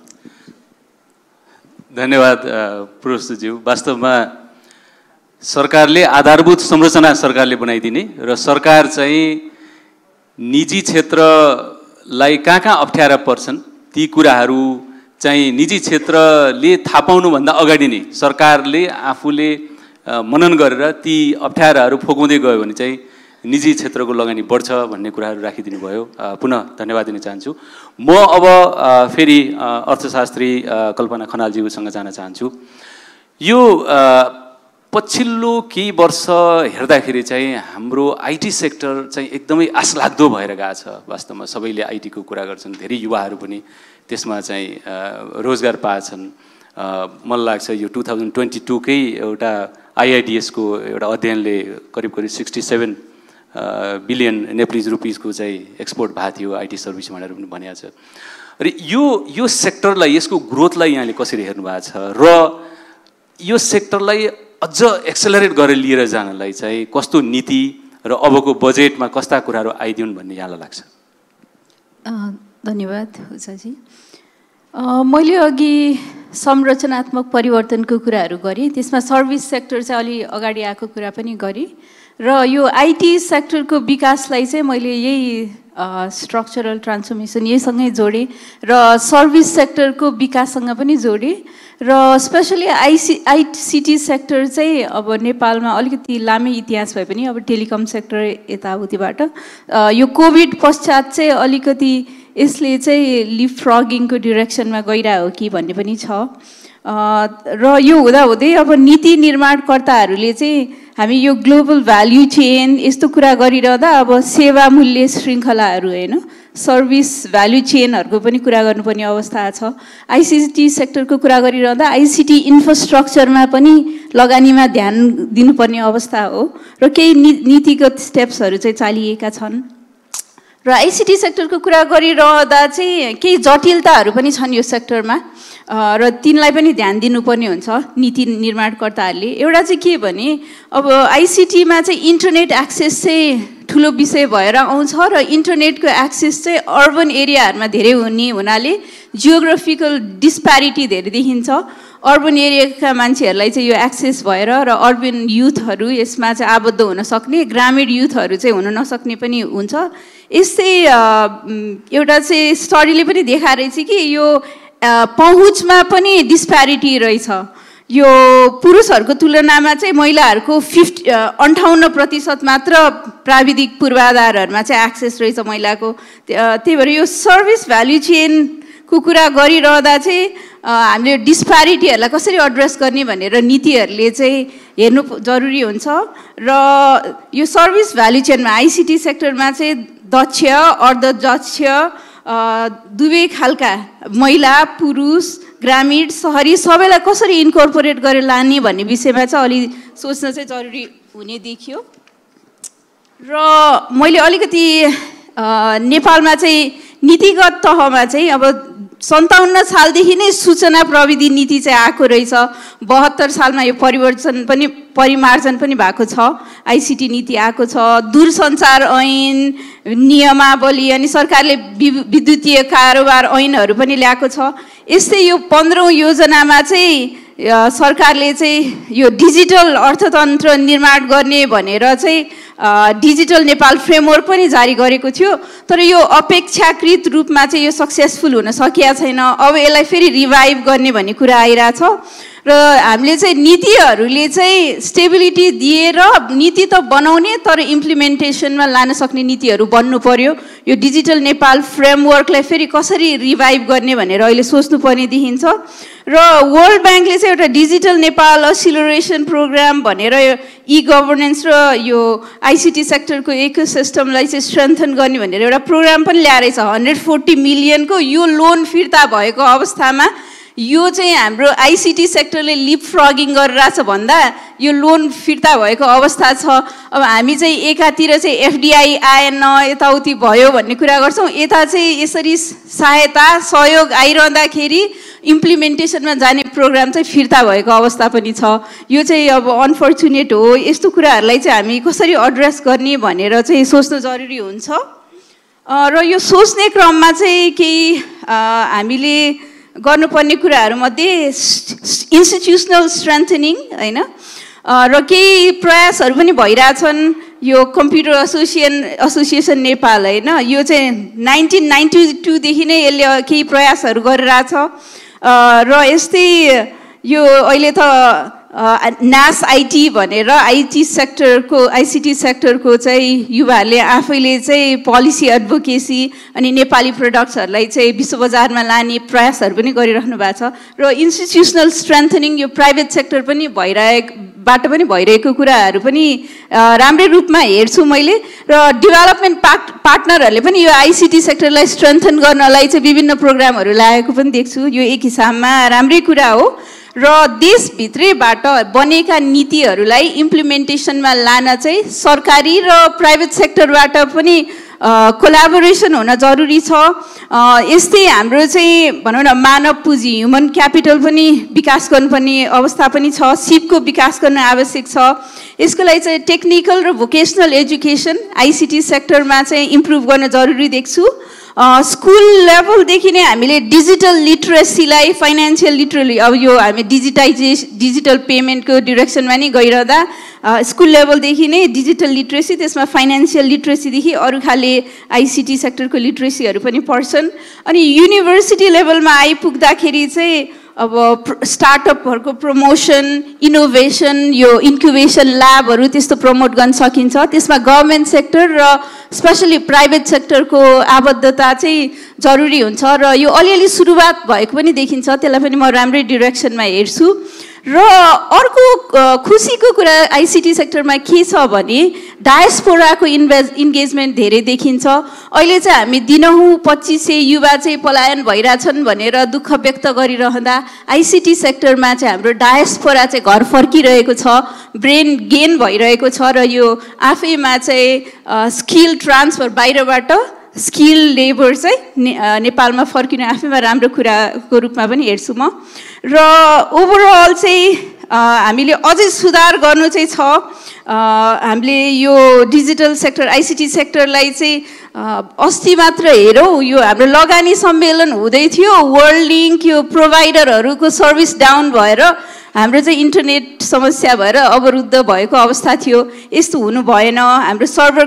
धन्यवाद पुरुषज्यू। वास्तवमा सरकारले आधारभूत संरचना सरकारले बनाइदिने र सरकार चाहिँ निजी क्षेत्रलाई कहाँ अप्ठ्यारा पर्छन् ती कुराहरू चाहिँ निजी क्षेत्रले थाहा पाउनुभन्दा अगाडि नै सरकारले आफूले मनन गरेर ती अप्ठ्याराहरू फोकाउँदै गयो भने चाहिँ निजी क्षेत्रको लगानी बढ्छ भन्ने कुराहरू राखिदिनु भयो। पुनः धन्यवाद दिन चाहन्छु। म अब फेरि अर्थशास्त्री कल्पना खनालज्यूसँग जान चाहन्छु। यो पछिल्लो केही वर्ष हेर्दाखेरि चाहिँ हाम्रो आइटी सेक्टर चाहिँ एकदमै आशलाग्दो भएर गएको छ। वास्तवमा सबैले आइटीको कुरा गर्छन्, धेरै युवाहरू पनि त्यसमा चाहिँ रोजगार पाएछन्। मलाई लाग्छ यो 2022कै एउटा IIDS को एउटा अध्ययनले करिब 67 बिलियन नेपालीज रुपिसको चाहिँ एक्सपोर्ट भएको थियो आइटी सर्भिस भनेर पनि भनिएको छ। र यो सेक्टरलाई, यसको ग्रोथलाई यहाँले कसरी हेर्नु भएको छ र यो सेक्टरलाई अझ एक्सेलरेट गरेर लिएर जानलाई चाहिँ कस्तो नीति र अबको बजेटमा कस्ता कुराहरू आइदिउन् भन्ने यहाँलाई लाग्छ? धन्यवाद उषाजी। मैले अघि संरचनात्मक परिवर्तनको कुराहरू गरेँ, त्यसमा सर्भिस सेक्टर चाहिँ अलि अगाडि आएको कुरा पनि गरेँ र यो आइटी सेक्टरको विकासलाई चाहिँ मैले यही स्ट्रक्चरल ट्रान्सफर्मेसन यहीसँगै जोडेँ र सर्भिस सेक्टरको विकाससँग पनि जोडेँ र स्पेसली आइसिटी सेक्टर चाहिँ अब नेपालमा अलिकति लामै इतिहास भए पनि अब टेलिकम सेक्टर यताउतिबाट यो कोभिड पश्चात चाहिँ अलिकति यसले चाहिँ लिपफ्रगिङको डिरेक्सनमा गइरहेको कि भन्ने पनि छ। र यो हुँदाहुँदै अब नीति निर्माणकर्ताहरूले चाहिँ हामी यो ग्लोबल भ्याल्यू चेन यस्तो कुरा गरिरहँदा अब सेवा मूल्य श्रृङ्खलाहरू होइन सर्भिस भ्याल्यू चेनहरूको पनि कुरा गर्नुपर्ने अवस्था छ। आइसिटी सेक्टरको कुरा गरिरहँदा आइसिटी इन्फ्रास्ट्रक्चरमा पनि लगानीमा ध्यान दिनुपर्ने अवस्था हो र केही नीतिगत स्टेप्सहरू चाहिँ चालिएका छन्। र आइसिटी सेक्टरको कुरा गरिरहँदा चाहिँ केही जटिलताहरू पनि छन् यो सेक्टरमा र तिनलाई पनि ध्यान दिनुपर्ने हुन्छ नीति निर्माणकर्ताहरूले। एउटा चाहिँ के भने अब आइसिटीमा चाहिँ इन्टरनेट एक्सेस चाहिँ ठुलो विषय भएर आउँछ र इन्टरनेटको एक्सेस चाहिँ अर्बन एरियाहरूमा धेरै हुने हुनाले जियोग्राफिकल डिस्प्यारिटी धेरै देखिन्छ। अर्बन एरियाका मान्छेहरूलाई चाहिँ यो एक्सेस भएर र अर्बन युथहरू यसमा चाहिँ आबद्ध हुन सक्ने, ग्रामीण युथहरू चाहिँ हुन नसक्ने पनि हुन्छ। यस्तै एउटा चाहिँ स्टडीले पनि देखाएको रहेछ कि यो पहुँचमा पनि डिस्प्यारिटी रहेछ। यो पुरुषहरूको तुलनामा चाहिँ महिलाहरूको 58% मात्र प्राविधिक पूर्वाधारहरूमा चाहिँ एक्सेस रहेछ महिलाको। त्यही भएर यो सर्भिस भ्याल्यू चेनको कुरा गरिरहँदा चाहिँ हामीले डिस्प्यारिटीहरूलाई कसरी एड्रेस गर्ने भनेर नीतिहरूले चाहिँ हेर्नु जरुरी हुन्छ। र यो सर्भिस भ्याल्यू चेनमा आइसिटी सेक्टरमा चाहिँ दक्ष अर्धदक्ष दुवै खालका महिला पुरुष ग्रामीण सहरी सबैलाई कसरी इन्कर्पोरेट गरेर लाने भन्ने विषयमा चाहिँ अलि सोच्न चाहिँ जरुरी हुने देखियो। र मैले अलिकति नेपालमा चाहिँ नीतिगत तहमा चाहिँ अब 57 सालदेखि नै सूचना प्रविधि नीति चाहिँ आएको रहेछ। 72 सालमा यो परिमार्जन पनि भएको छ, आइसिटी नीति आएको छ। दूरसञ्चार ऐन नियमावली अनि सरकारले विद्युतीय कारोबार ऐनहरू पनि ल्याएको छ। यस्तै यो 15औं योजनामा चाहिँ सरकारले चाहिँ यो डिजिटल अर्थतन्त्र निर्माण गर्ने भनेर चाहिँ डिजिटल नेपाल फ्रेमवर्क पनि जारी गरेको थियो। तर यो अपेक्षाकृत रूपमा चाहिँ यो सक्सेसफुल हुन सकिया छैन। अब यसलाई फेरि रिभाइभ गर्ने भन्ने कुरा आइरहेछ र हामीले चाहिँ नीतिहरूले चाहिँ स्टेबिलिटी दिएर नीति त बनाउने तर इम्प्लिमेन्टेसनमा लान सक्ने नीतिहरू बन्नु पर्यो। यो डिजिटल नेपाल फ्रेमवर्कलाई फेरि कसरी रिभाइभ गर्ने भनेर अहिले सोच्नुपर्ने देखिन्छ। र वर्ल्ड ब्याङ्कले चाहिँ एउटा डिजिटल नेपाल एक्सिलरेसन प्रोग्राम भनेर ई गभर्नेन्स र यो आइसिटी सेक्टरको इकोसिस्टमलाई चाहिँ स्ट्रेन्थन गर्ने भनेर एउटा प्रोग्राम पनि ल्याएर 140 मिलियनको यो लोन फिर्ता भएको अवस्थामा यो चाहिँ हाम्रो आइसिटी सेक्टरले लिप फ्रगिङ गरिरहेछ भन्दा यो लोन फिर्ता भएको अवस्था छ। अब हामी चाहिँ एकातिर चाहिँ एफडिआई आएन यताउति भयो भन्ने कुरा गर्छौँ, यता चाहिँ यसरी सहायता सहयोग आइरहँदाखेरि इम्प्लिमेन्टेसनमा जाने प्रोग्राम चाहिँ फिर्ता भएको अवस्था पनि छ। यो चाहिँ अब अनफर्चुनेट हो। यस्तो कुराहरूलाई चाहिँ हामी कसरी एड्रेस गर्ने भनेर चाहिँ सोच्नु जरुरी हुन्छ। र यो सोच्ने क्रममा चाहिँ केही हामीले गर्नुपर्ने कुराहरूमध्ये इन्स्टिट्युसनल स्ट्रेन्थनिङ होइन र केही प्रयासहरू पनि भइरहेछन्। यो कम्प्युटर एसोसिएसन नेपाल होइन, यो चाहिँ 1992देखि नै यसले केही प्रयासहरू गरिरहेछ र यस्तै यो अहिले त न्यास आइटी भनेर आइसिटी सेक्टरको चाहिँ युवाहरूले आफैले चाहिँ पोलिसी एडभोकेसी अनि नेपाली प्रडक्ट्सहरूलाई चाहिँ विश्व बजारमा लाने प्रयासहरू पनि गरिराख्नु भएको छ। र इन्स्टिट्युसनल स्ट्रेन्थनिङ यो प्राइभेट सेक्टर पनि भइरहेको कुराहरू पनि राम्रै रूपमा हेर्छु मैले। र डेभलपमेन्ट पार्टनरहरूले पनि यो आइसिटी सेक्टरलाई स्ट्रेन्थन गर्नलाई चाहिँ विभिन्न प्रोग्रामहरू ल्याएको पनि देख्छु। यो एक हिसाबमा राम्रै कुरा हो र देशभित्रैबाट बनेका नीतिहरूलाई इम्प्लिमेन्टेसनमा लान चाहिँ सरकारी र प्राइभेट सेक्टरबाट पनि कोलाबोरेसन हुन जरुरी छ। यस्तै हाम्रो चाहिँ भनौँ न मानव पुँजी ह्युमन क्यापिटल पनि विकास गर्नुपर्ने अवस्था पनि छ, सिपको विकास गर्न आवश्यक छ। यसको लागि चाहिँ टेक्निकल र भोकेसनल एजुकेसन आइसिटी सेक्टरमा चाहिँ इम्प्रुभ गर्न जरुरी देख्छु। स्कुल लेभलदेखि नै हामीले डिजिटल लिटरेसीलाई फाइनेन्सियल लिटरली अब यो हामी डिजिटल पेमेन्टको डिरेक्सनमा नै गइरहँदा स्कुल लेभलदेखि नै डिजिटल लिटरेसी, त्यसमा फाइनेन्सियल लिटरेसीदेखि अरू खाले आइसिटी सेक्टरको लिटरेसीहरू पनि पर्छन्। अनि युनिभर्सिटी लेभलमा आइपुग्दाखेरि चाहिँ अब स्टार्टअपहरूको प्रमोसन, इनोभेसन, यो इन्क्युबेसन ल्याबहरू त्यस्तो प्रमोट गर्न सकिन्छ। त्यसमा गभर्मेन्ट सेक्टर र स्पेसली प्राइभेट सेक्टरको आबद्धता चाहिँ जरुरी हुन्छ र यो अलिअलि सुरुवात भएको पनि देखिन्छ, त्यसलाई पनि म राम्रै डिरेक्सनमा हेर्छु। र अर्को खुसीको कुरा आइसिटी सेक्टरमा के छ भने डायस्पोराको इन्गेजमेन्ट धेरै देखिन्छ। अहिले चाहिँ हामी दिनहुँ 2500 युवा चाहिँ पलायन भइरहेछन् भनेर दुःख व्यक्त गरिरहँदा आइसिटी सेक्टरमा चाहिँ हाम्रो डायस्पोरा चाहिँ घर फर्किरहेको छ, ब्रेन गेन भइरहेको छ र यो आफैमा चाहिँ स्किल ट्रान्सफर बाहिरबाट स्किल लेबर चाहिँ नेपालमा फर्किनु आफैमा राम्रो कुराको रूपमा पनि हेर्छु म। र ओभरअल चाहिँ हामीले अझै सुधार गर्नु चाहिँ छ। हामीले यो डिजिटल सेक्टर आइसिटी सेक्टरलाई चाहिँ अस्ति मात्र हेरौँ, यो हाम्रो लगानी सम्मेलन हुँदै थियो, वर्ल्ड लिङ्क यो प्रोभाइडरहरूको सर्भिस डाउन भएर हाम्रो चाहिँ इन्टरनेट समस्या भएर अवरुद्ध भएको अवस्था थियो। यस्तो हुनु भएन। हाम्रो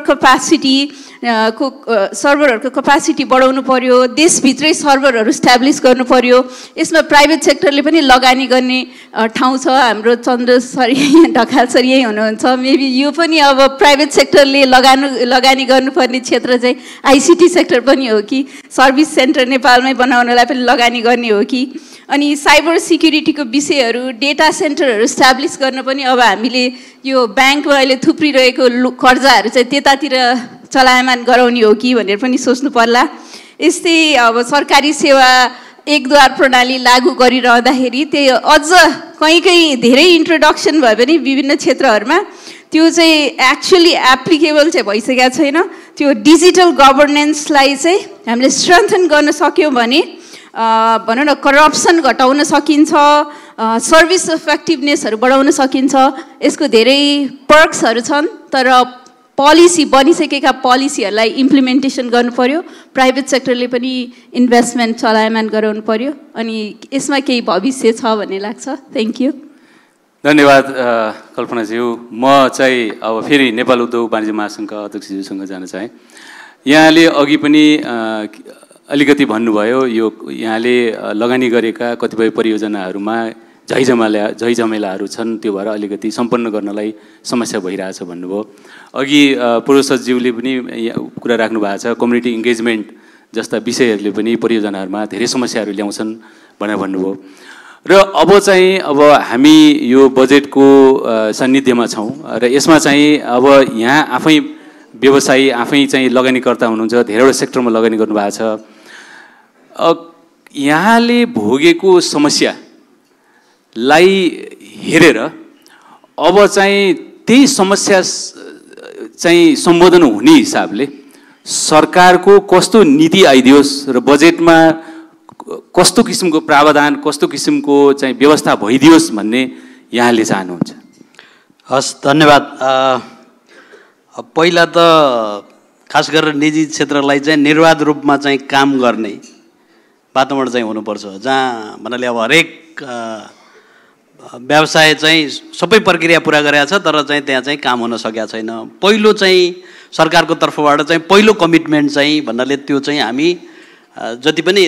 सर्भरहरूको क्यापासिटी बढाउनु पर्यो, देशभित्रै सर्भरहरू स्ट्याब्लिस गर्नु पर्यो। यसमा प्राइभेट सेक्टरले पनि लगानी गर्ने ठाउँ छ। हाम्रो चन्द्र सर ढकाल सर यही हुनुहुन्छ, मेबी यो पनि अब प्राइभेट सेक्टरले लगानी गर्नुपर्ने क्षेत्र चाहिँ आइसिटी सेक्टर पनि हो कि, सर्भिस सेन्टर नेपालमै बनाउनलाई पनि लगानी गर्ने हो कि। अनि साइबर सिक्युरिटीको विषयहरू, डेटा सेन्टरहरू स्ट्याब्लिस गर्न पनि अब हामीले यो ब्याङ्कमा अहिले थुप्रिरहेको कर्जाहरू चाहिँ त्यतातिर चलायमान गराउने हो कि भनेर पनि सोच्नु पर्ला। यस्तै अब सरकारी सेवा एकद्वार प्रणाली लागू गरिरहँदाखेरि त्यो अझ कहीँ धेरै इन्ट्रोडक्सन भयो भने विभिन्न क्षेत्रहरूमा त्यो चाहिँ एक्चुअली एप्लिकेबल चाहिँ भइसकेको छैन। त्यो डिजिटल गभर्नेन्सलाई चाहिँ हामीले स्ट्रेन्थन गर्न सक्यौँ भने भनौँ न करप्सन घटाउन सकिन्छ, सर्भिस इफेक्टिभनेसहरू बढाउन सकिन्छ। यसको धेरै पर्क्सहरू छन्, तर पोलिसी बनिसकेका पोलिसीहरूलाई इम्प्लिमेन्टेसन गर्नु पर्यो। प्राइभेट सेक्टरले पनि इन्भेस्टमेन्ट चलायमान गराउनु पर्यो। अनि यसमा केही भविष्य छ भन्ने लाग्छ। Thank you. धन्यवाद कल्पनाज्यू। म चाहिँ अब फेरि नेपाल उद्योग वाणिज्य महासङ्घका अध्यक्षज्यूसँग जान चाहेँ। यहाँले अघि पनि अलिकति भन्नुभयो, यो यहाँले लगानी गरेका कतिपय परियोजनाहरूमा झैझमेलाहरू छन्, त्यो भएर अलिकति सम्पन्न गर्नलाई समस्या भइरहेछ भन्नुभयो। अघि पूर्व सचिवले पनि कुरा राख्नु भएको छ, कम्युनिटी इङ्गेजमेन्ट जस्ता विषयहरूले पनि परियोजनाहरूमा धेरै समस्याहरू ल्याउँछन् भनेर भन्नुभयो। र अब हामी यो बजेटको सान्निध्यमा छौँ र यसमा चाहिँ अब यहाँ आफै व्यवसायी आफै चाहिँ लगानीकर्ता हुनुहुन्छ, धेरैवटा सेक्टरमा लगानी गर्नुभएको छ। यहाँले भोगेको समस्यालाई हेरेर अब चाहिँ त्यही समस्या चाहिँ सम्बोधन हुने हिसाबले सरकारको कस्तो नीति आइदियोस् र बजेटमा कस्तो किसिमको प्रावधान कस्तो किसिमको चाहिँ व्यवस्था भइदियोस् भन्ने यहाँले चाहनुहुन्छ? हस्, धन्यवाद। पहिला त खास गरेर निजी क्षेत्रलाई चाहिँ निर्वाध रूपमा चाहिँ काम गर्ने वातावरण चाहिँ हुनुपर्छ, जहाँ भन्नाले अब हरेक व्यवसाय चाहिँ सबै प्रक्रिया पुरा गरेको छ तर चाहिँ त्यहाँ चाहिँ काम हुन सकेको छैन। पहिलो चाहिँ सरकारको तर्फबाट चाहिँ पहिलो कमिटमेन्ट चाहिँ भन्नाले त्यो चाहिँ हामी जति पनि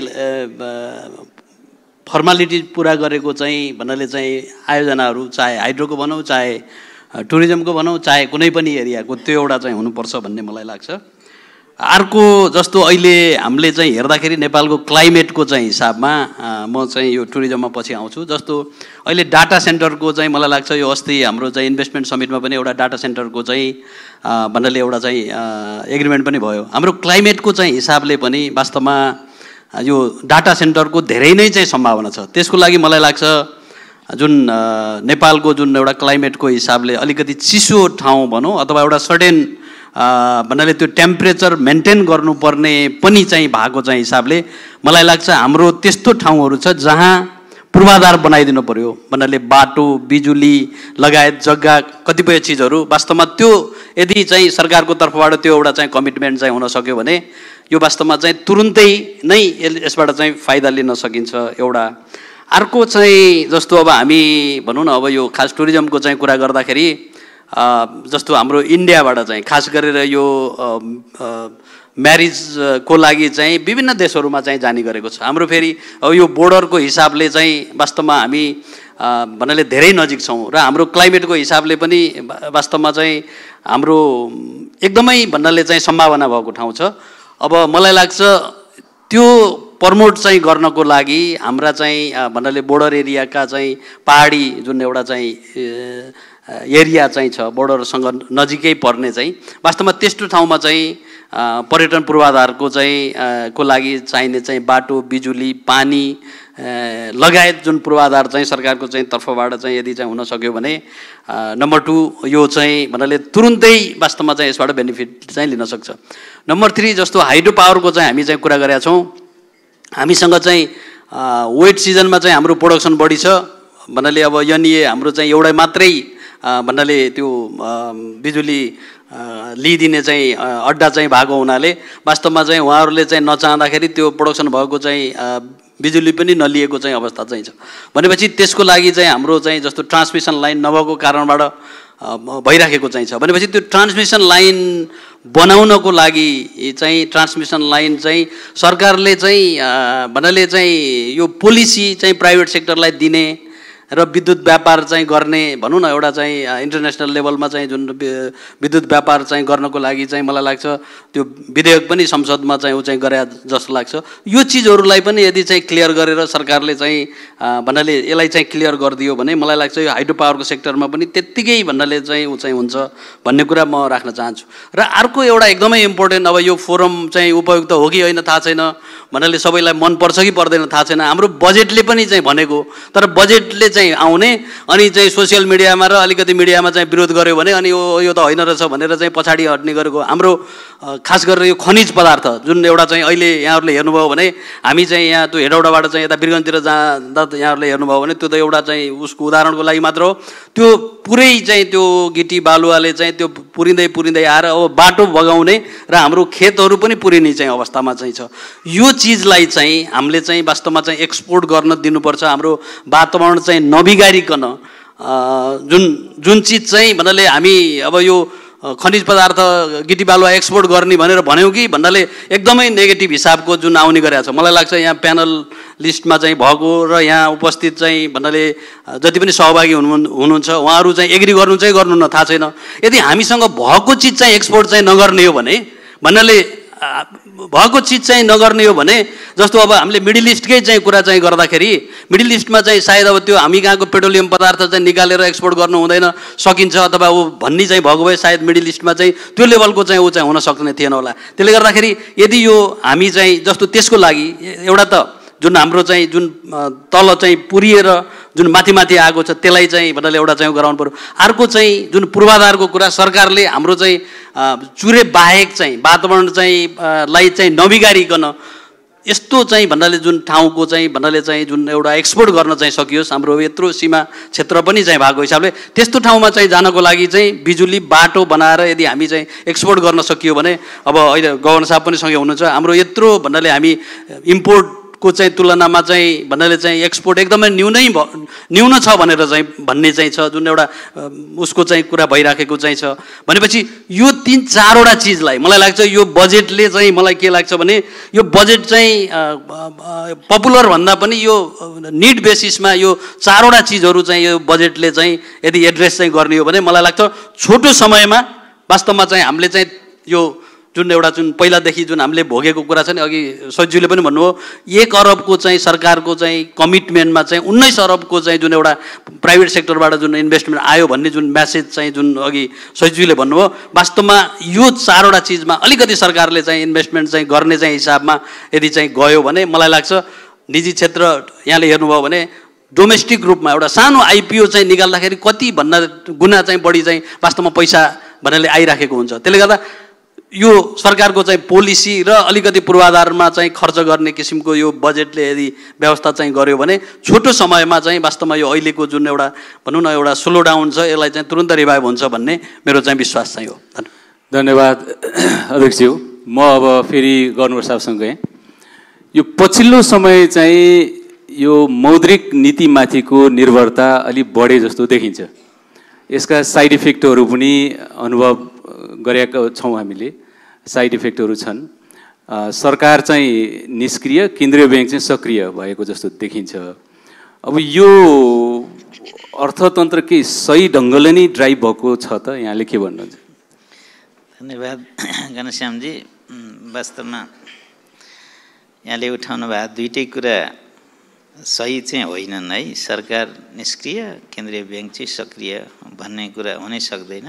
फर्मालिटी पुरा गरेको चाहिँ भन्नाले चाहिँ आयोजनाहरू चाहे हाइड्रोको भनौँ चाहे टुरिज्मको भनौँ चाहे कुनै पनि एरियाको त्यो एउटा चाहिँ हुनुपर्छ भन्ने मलाई लाग्छ। अर्को जस्तो अहिले हामीले चाहिँ हेर्दाखेरि नेपालको क्लाइमेटको चाहिँ हिसाबमा म चाहिँ यो टुरिज्ममा पछि आउँछु। जस्तो अहिले डाटा सेन्टरको चाहिँ मलाई लाग्छ यो अस्ति हाम्रो चाहिँ इन्भेस्टमेन्ट समिटमा पनि एउटा डाटा सेन्टरको चाहिँ भन्नाले एउटा चाहिँ एग्रिमेन्ट पनि भयो। हाम्रो क्लाइमेटको चाहिँ हिसाबले पनि वास्तवमा यो डाटा सेन्टरको धेरै नै चाहिँ सम्भावना छ। त्यसको लागि मलाई लाग्छ जुन नेपालको जुन एउटा क्लाइमेटको हिसाबले अलिकति चिसो ठाउँ भनौँ अथवा एउटा सर्टेन भन्नाले त्यो टेम्परेचर मेन्टेन गर्नुपर्ने पनि चाहिँ भएको चाहिँ हिसाबले मलाई लाग्छ हाम्रो त्यस्तो ठाउँहरू छ जहाँ पूर्वाधार बनाइदिनु पर्यो। भन्नाले बाटो बिजुली लगायत जग्गा कतिपय चिजहरू वास्तवमा त्यो यदि चाहिँ सरकारको तर्फबाट त्यो एउटा चाहिँ कमिटमेन्ट चाहिँ हुन सक्यो भने यो वास्तवमा चाहिँ तुरुन्तै नै यसबाट चाहिँ फाइदा लिन सकिन्छ एउटा। अर्को चाहिँ जस्तो अब हामी भनौँ न अब यो खास टुरिज्मको चाहिँ कुरा गर्दाखेरि जस्तो हाम्रो इन्डियाबाट चाहिँ खास गरेर यो म्यारिजको लागि चाहिँ विभिन्न देशहरूमा चाहिँ जाने गरेको छ। हाम्रो फेरि अब यो बोर्डरको हिसाबले चाहिँ वास्तवमा हामी भन्नाले धेरै नजिक छौँ र हाम्रो क्लाइमेटको हिसाबले पनि वास्तवमा चाहिँ हाम्रो एकदमै भन्नाले चाहिँ सम्भावना भएको ठाउँ छ। अब मलाई लाग्छ त्यो प्रमोट चाहिँ गर्नको लागि हाम्रा चाहिँ भन्नाले बोर्डर एरियाका चाहिँ पहाडी जुन एउटा चाहिँ एरिया चाहिँ छ बोर्डरसँग नजिकै पर्ने चाहिँ वास्तवमा त्यस्तो ठाउँमा चाहिँ पर्यटन पूर्वाधारको चाहिँ को लागि चाहिने चाहिँ बाटो बिजुली पानी लगायत जुन पूर्वाधार चाहिँ सरकारको चाहिँ तर्फबाट चाहिँ यदि चाहिँ हुन सक्यो भने नम्बर 2 यो चाहिँ भन्नाले तुरुन्तै वास्तवमा चाहिँ यसबाट बेनिफिट चाहिँ लिन सक्छ। नम्बर 3 जस्तो हाइड्रो पावरको चाहिँ हामी चाहिँ कुरा गरेका छौँ। हामीसँग चाहिँ वेट सिजनमा चाहिँ हाम्रो प्रोडक्सन बढी छ। भन्नाले अब यनिए हाम्रो चाहिँ एउटै मात्रै भन्नाले त्यो बिजुली लिइदिने चाहिँ अड्डा चाहिँ भएको हुनाले वास्तवमा चाहिँ उहाँहरूले चाहिँ नचाहँदाखेरि त्यो प्रोडक्सन भएको चाहिँ बिजुली पनि नलिएको चाहिँ अवस्था चाहिँ छ भनेपछि त्यसको लागि चाहिँ हाम्रो चाहिँ जस्तो ट्रान्समिसन लाइन नभएको कारणबाट भइराखेको चाहिँ छ भनेपछि त्यो ट्रान्समिसन लाइन बनाउनको लागि चाहिँ ट्रान्समिसन लाइन चाहिँ सरकारले चाहिँ भन्नाले चाहिँ यो पोलिसी चाहिँ प्राइभेट सेक्टरलाई दिने र विद्युत व्यापार चाहिँ गर्ने भनौँ न एउटा चाहिँ इन्टरनेसनल लेभलमा चाहिँ जुन विद्युत व्यापार चाहिँ गर्नको लागि चाहिँ मलाई लाग्छ त्यो विधेयक पनि संसदमा चाहिँ ऊ चाहिँ गरे जस्तो लाग्छ। यो चिजहरूलाई पनि यदि चाहिँ क्लियर गरेर सरकारले चाहिँ भन्नाले यसलाई चाहिँ क्लियर गरिदियो भने मलाई लाग्छ यो हाइड्रो पावरको सेक्टरमा पनि त्यत्तिकै भन्नाले चाहिँ ऊ चाहिँ हुन्छ भन्ने कुरा म राख्न चाहन्छु। र अर्को एउटा एकदमै इम्पोर्टेन्ट अब यो फोरम चाहिँ उपयुक्त हो कि होइन थाहा छैन भन्नाले सबैलाई मन पर्छ कि पर्दैन थाहा छैन। हाम्रो बजेटले पनि चाहिँ भनेको तर बजेटले चाहिँ आउने अनि चाहिँ सोसियल मिडियामा र अलिकति मिडियामा चाहिँ विरोध गर्यो भने अनि यो त होइन रहेछ भनेर चाहिँ पछाडि हट्ने गरेको हाम्रो खास गरेर यो खनिज पदार्थ जुन एउटा चाहिँ अहिले यहाँहरूले हेर्नुभयो भने हामी चाहिँ यहाँ त्यो हेटौडाबाट चाहिँ यता बिरगन्जतिर जाँदा यहाँहरूले हेर्नुभयो भने त्यो त एउटा चाहिँ उसको उदाहरणको लागि मात्र हो। त्यो पुरै चाहिँ त्यो गिटी बालुवाले चाहिँ त्यो पुरिँदै आएर अब बाटो बगाउने र हाम्रो खेतहरू पनि पुरिने चाहिँ अवस्थामा चाहिँ छ। यो चिजलाई चाहिँ हामीले चाहिँ वास्तवमा चाहिँ एक्सपोर्ट गर्न दिनुपर्छ। हाम्रो वातावरण चाहिँ नबिगारिकन जुन चिज चाहिँ भन्नाले हामी अब यो खनिज पदार्थ गिटी बालुवा एक्सपोर्ट गर्ने भनेर भन्यौँ कि भन्नाले एकदमै नेगेटिभ हिसाबको जुन आउने गरेको छ। मलाई लाग्छ यहाँ प्यानल लिस्टमा चाहिँ भएको र यहाँ उपस्थित चाहिँ भन्नाले जति पनि सहभागी हुनुहुन्छ उहाँहरू चाहिँ एग्री गर्नु चाहिँ गर्नु न थाहा छैन। यदि हामीसँग भएको चिज चाहिँ एक्सपोर्ट चाहिँ नगर्ने हो भने भन्नाले भएको चिज चाहिँ नगर्ने हो भने जस्तो अब हामीले मिडल इस्टकै चाहिँ कुरा चाहिँ गर्दाखेरि मिडल इस्टमा चाहिँ सायद अब त्यो हामी कहाँको पेट्रोलियम पदार्थ चाहिँ निकालेर एक्सपोर्ट गर्नु हुँदैन सकिन्छ अथवा ऊ भन्ने चाहिँ भएको भए सायद मिडल इस्टमा चाहिँ त्यो लेभलको चाहिँ ऊ चाहिँ हुन सक्ने थिएन होला। त्यसले गर्दाखेरि यदि यो हामी चाहिँ जस्तो त्यसको लागि एउटा त जुन हाम्रो चाहिँ जुन तल चाहिँ पुरिएर जुन माथि माथि आएको छ त्यसलाई चाहिँ भन्नाले एउटा चाहिँ गराउनु पर्यो। अर्को चाहिँ जुन पूर्वाधारको कुरा सरकारले हाम्रो चाहिँ चुरे बाहेक चाहिँ वातावरण चाहिँ लाई चाहिँ नबिगारिकन यस्तो चाहिँ भन्नाले जुन ठाउँको चाहिँ भन्नाले चाहिँ जुन एउटा एक्सपोर्ट गर्न चाहिँ सकियोस्, हाम्रो यत्रो सीमा क्षेत्र पनि चाहिँ भएको हिसाबले त्यस्तो ठाउँमा चाहिँ जानको लागि चाहिँ बिजुली बाटो बनाएर यदि हामी चाहिँ एक्सपोर्ट गर्न सकियो भने, अब अहिले गवर्नर साहब पनि सँगै हुनुहुन्छ, हाम्रो यत्रो भन्नाले हामी इम्पोर्टको चाहिँ तुलनामा चाहिँ भन्नाले चाहिँ एक्सपोर्ट एकदमै न्यून छ भनेर चाहिँ भन्ने चाहिँ छ, जुन एउटा उसको चाहिँ कुरा भइराखेको चाहिँ छ। भनेपछि यो 3-4वटा चिजलाई मलाई लाग्छ यो बजेटले चाहिँ मलाई के लाग्छ भने यो बजेट चाहिँ पपुलर भन्दा पनि यो निड बेसिसमा यो 4वटा चिजहरू चाहिँ यो बजेटले चाहिँ यदि एड्रेस चाहिँ गर्ने हो भने मलाई लाग्छ छोटो समयमा वास्तवमा चाहिँ हामीले चाहिँ यो जुन एउटा जुन पहिलादेखि जुन हामीले भोगेको कुरा छ नि, अघि सचिवले पनि भन्नुभयो 1 अरबको चाहिँ सरकारको चाहिँ कमिटमेन्टमा चाहिँ 19 अरबको चाहिँ जुन एउटा प्राइभेट सेक्टरबाट जुन इन्भेस्टमेन्ट आयो भन्ने जुन म्यासेज चाहिँ जुन अघि सचिवले भन्नुभयो, वास्तवमा यो 4वटा चिजमा अलिकति सरकारले चाहिँ इन्भेस्टमेन्ट चाहिँ गर्ने चाहिँ हिसाबमा यदि चाहिँ गयो भने मलाई लाग्छ निजी क्षेत्र यहाँले हेर्नुभयो भने डोमेस्टिक रूपमा एउटा सानो आइपिओ चाहिँ निकाल्दाखेरि कति भन्दा गुणा चाहिँ बढी चाहिँ वास्तवमा पैसा भन्नाले आइराखेको हुन्छ। त्यसले गर्दा यो सरकारको चाहिँ पोलिसी र अलिकति पूर्वाधारमा चाहिँ खर्च गर्ने किसिमको यो बजेटले यदि व्यवस्था चाहिँ गर्यो भने छोटो समयमा चाहिँ वास्तवमा यो अहिलेको जुन एउटा भनौँ न एउटा स्लो डाउन छ यसलाई चाहिँ तुरन्त रिभाइभ हुन्छ भन्ने मेरो चाहिँ विश्वास चाहिँ हो। धन्यवाद अध्यक्षज्यू। म अब फेरि गवर्नर साहबसँगै यो पछिल्लो समय चाहिँ यो मौद्रिक नीतिमाथिको निर्भरता अलिक बढे जस्तो देखिन्छ। यसका साइड इफेक्टहरू पनि अनुभव गरेका छौँ हामीले। साइड इफेक्टहरू छन्। सरकार चाहिँ निष्क्रिय, केन्द्रीय ब्याङ्क चाहिँ सक्रिय भएको जस्तो देखिन्छ। अब यो अर्थतन्त्र के सही ढङ्गले नै ड्राइभ भएको छ त, यहाँले के भन्नुहुन्छ? धन्यवाद घनश्यामजी। वास्तवमा यहाँले उठाउनु भएको दुईटै कुरा सही चाहिँ होइनन् है। सरकार निष्क्रिय, केन्द्रीय ब्याङ्क चाहिँ सक्रिय भन्ने कुरा हुनै सक्दैन।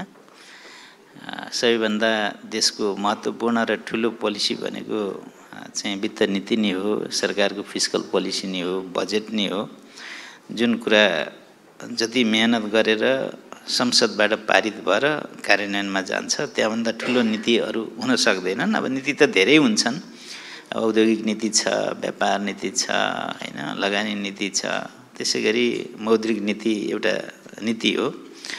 सबैभन्दा देशको महत्त्वपूर्ण र ठुलो पोलिसी भनेको चाहिँ वित्त नीति नै हो, सरकारको फिस्कल पोलिसी नै हो, बजेट नै हो। जुन कुरा जति मेहनत गरेर संसदबाट पारित भएर कार्यान्वयनमा जान्छ त्यहाँभन्दा ठुलो नीतिहरू हुन सक्दैनन्। अब नीति त धेरै हुन्छन्, औद्योगिक नीति छ, व्यापार नीति छ, हैन, लगानी नीति छ, त्यसै गरी मौद्रिक नीति एउटा नीति हो।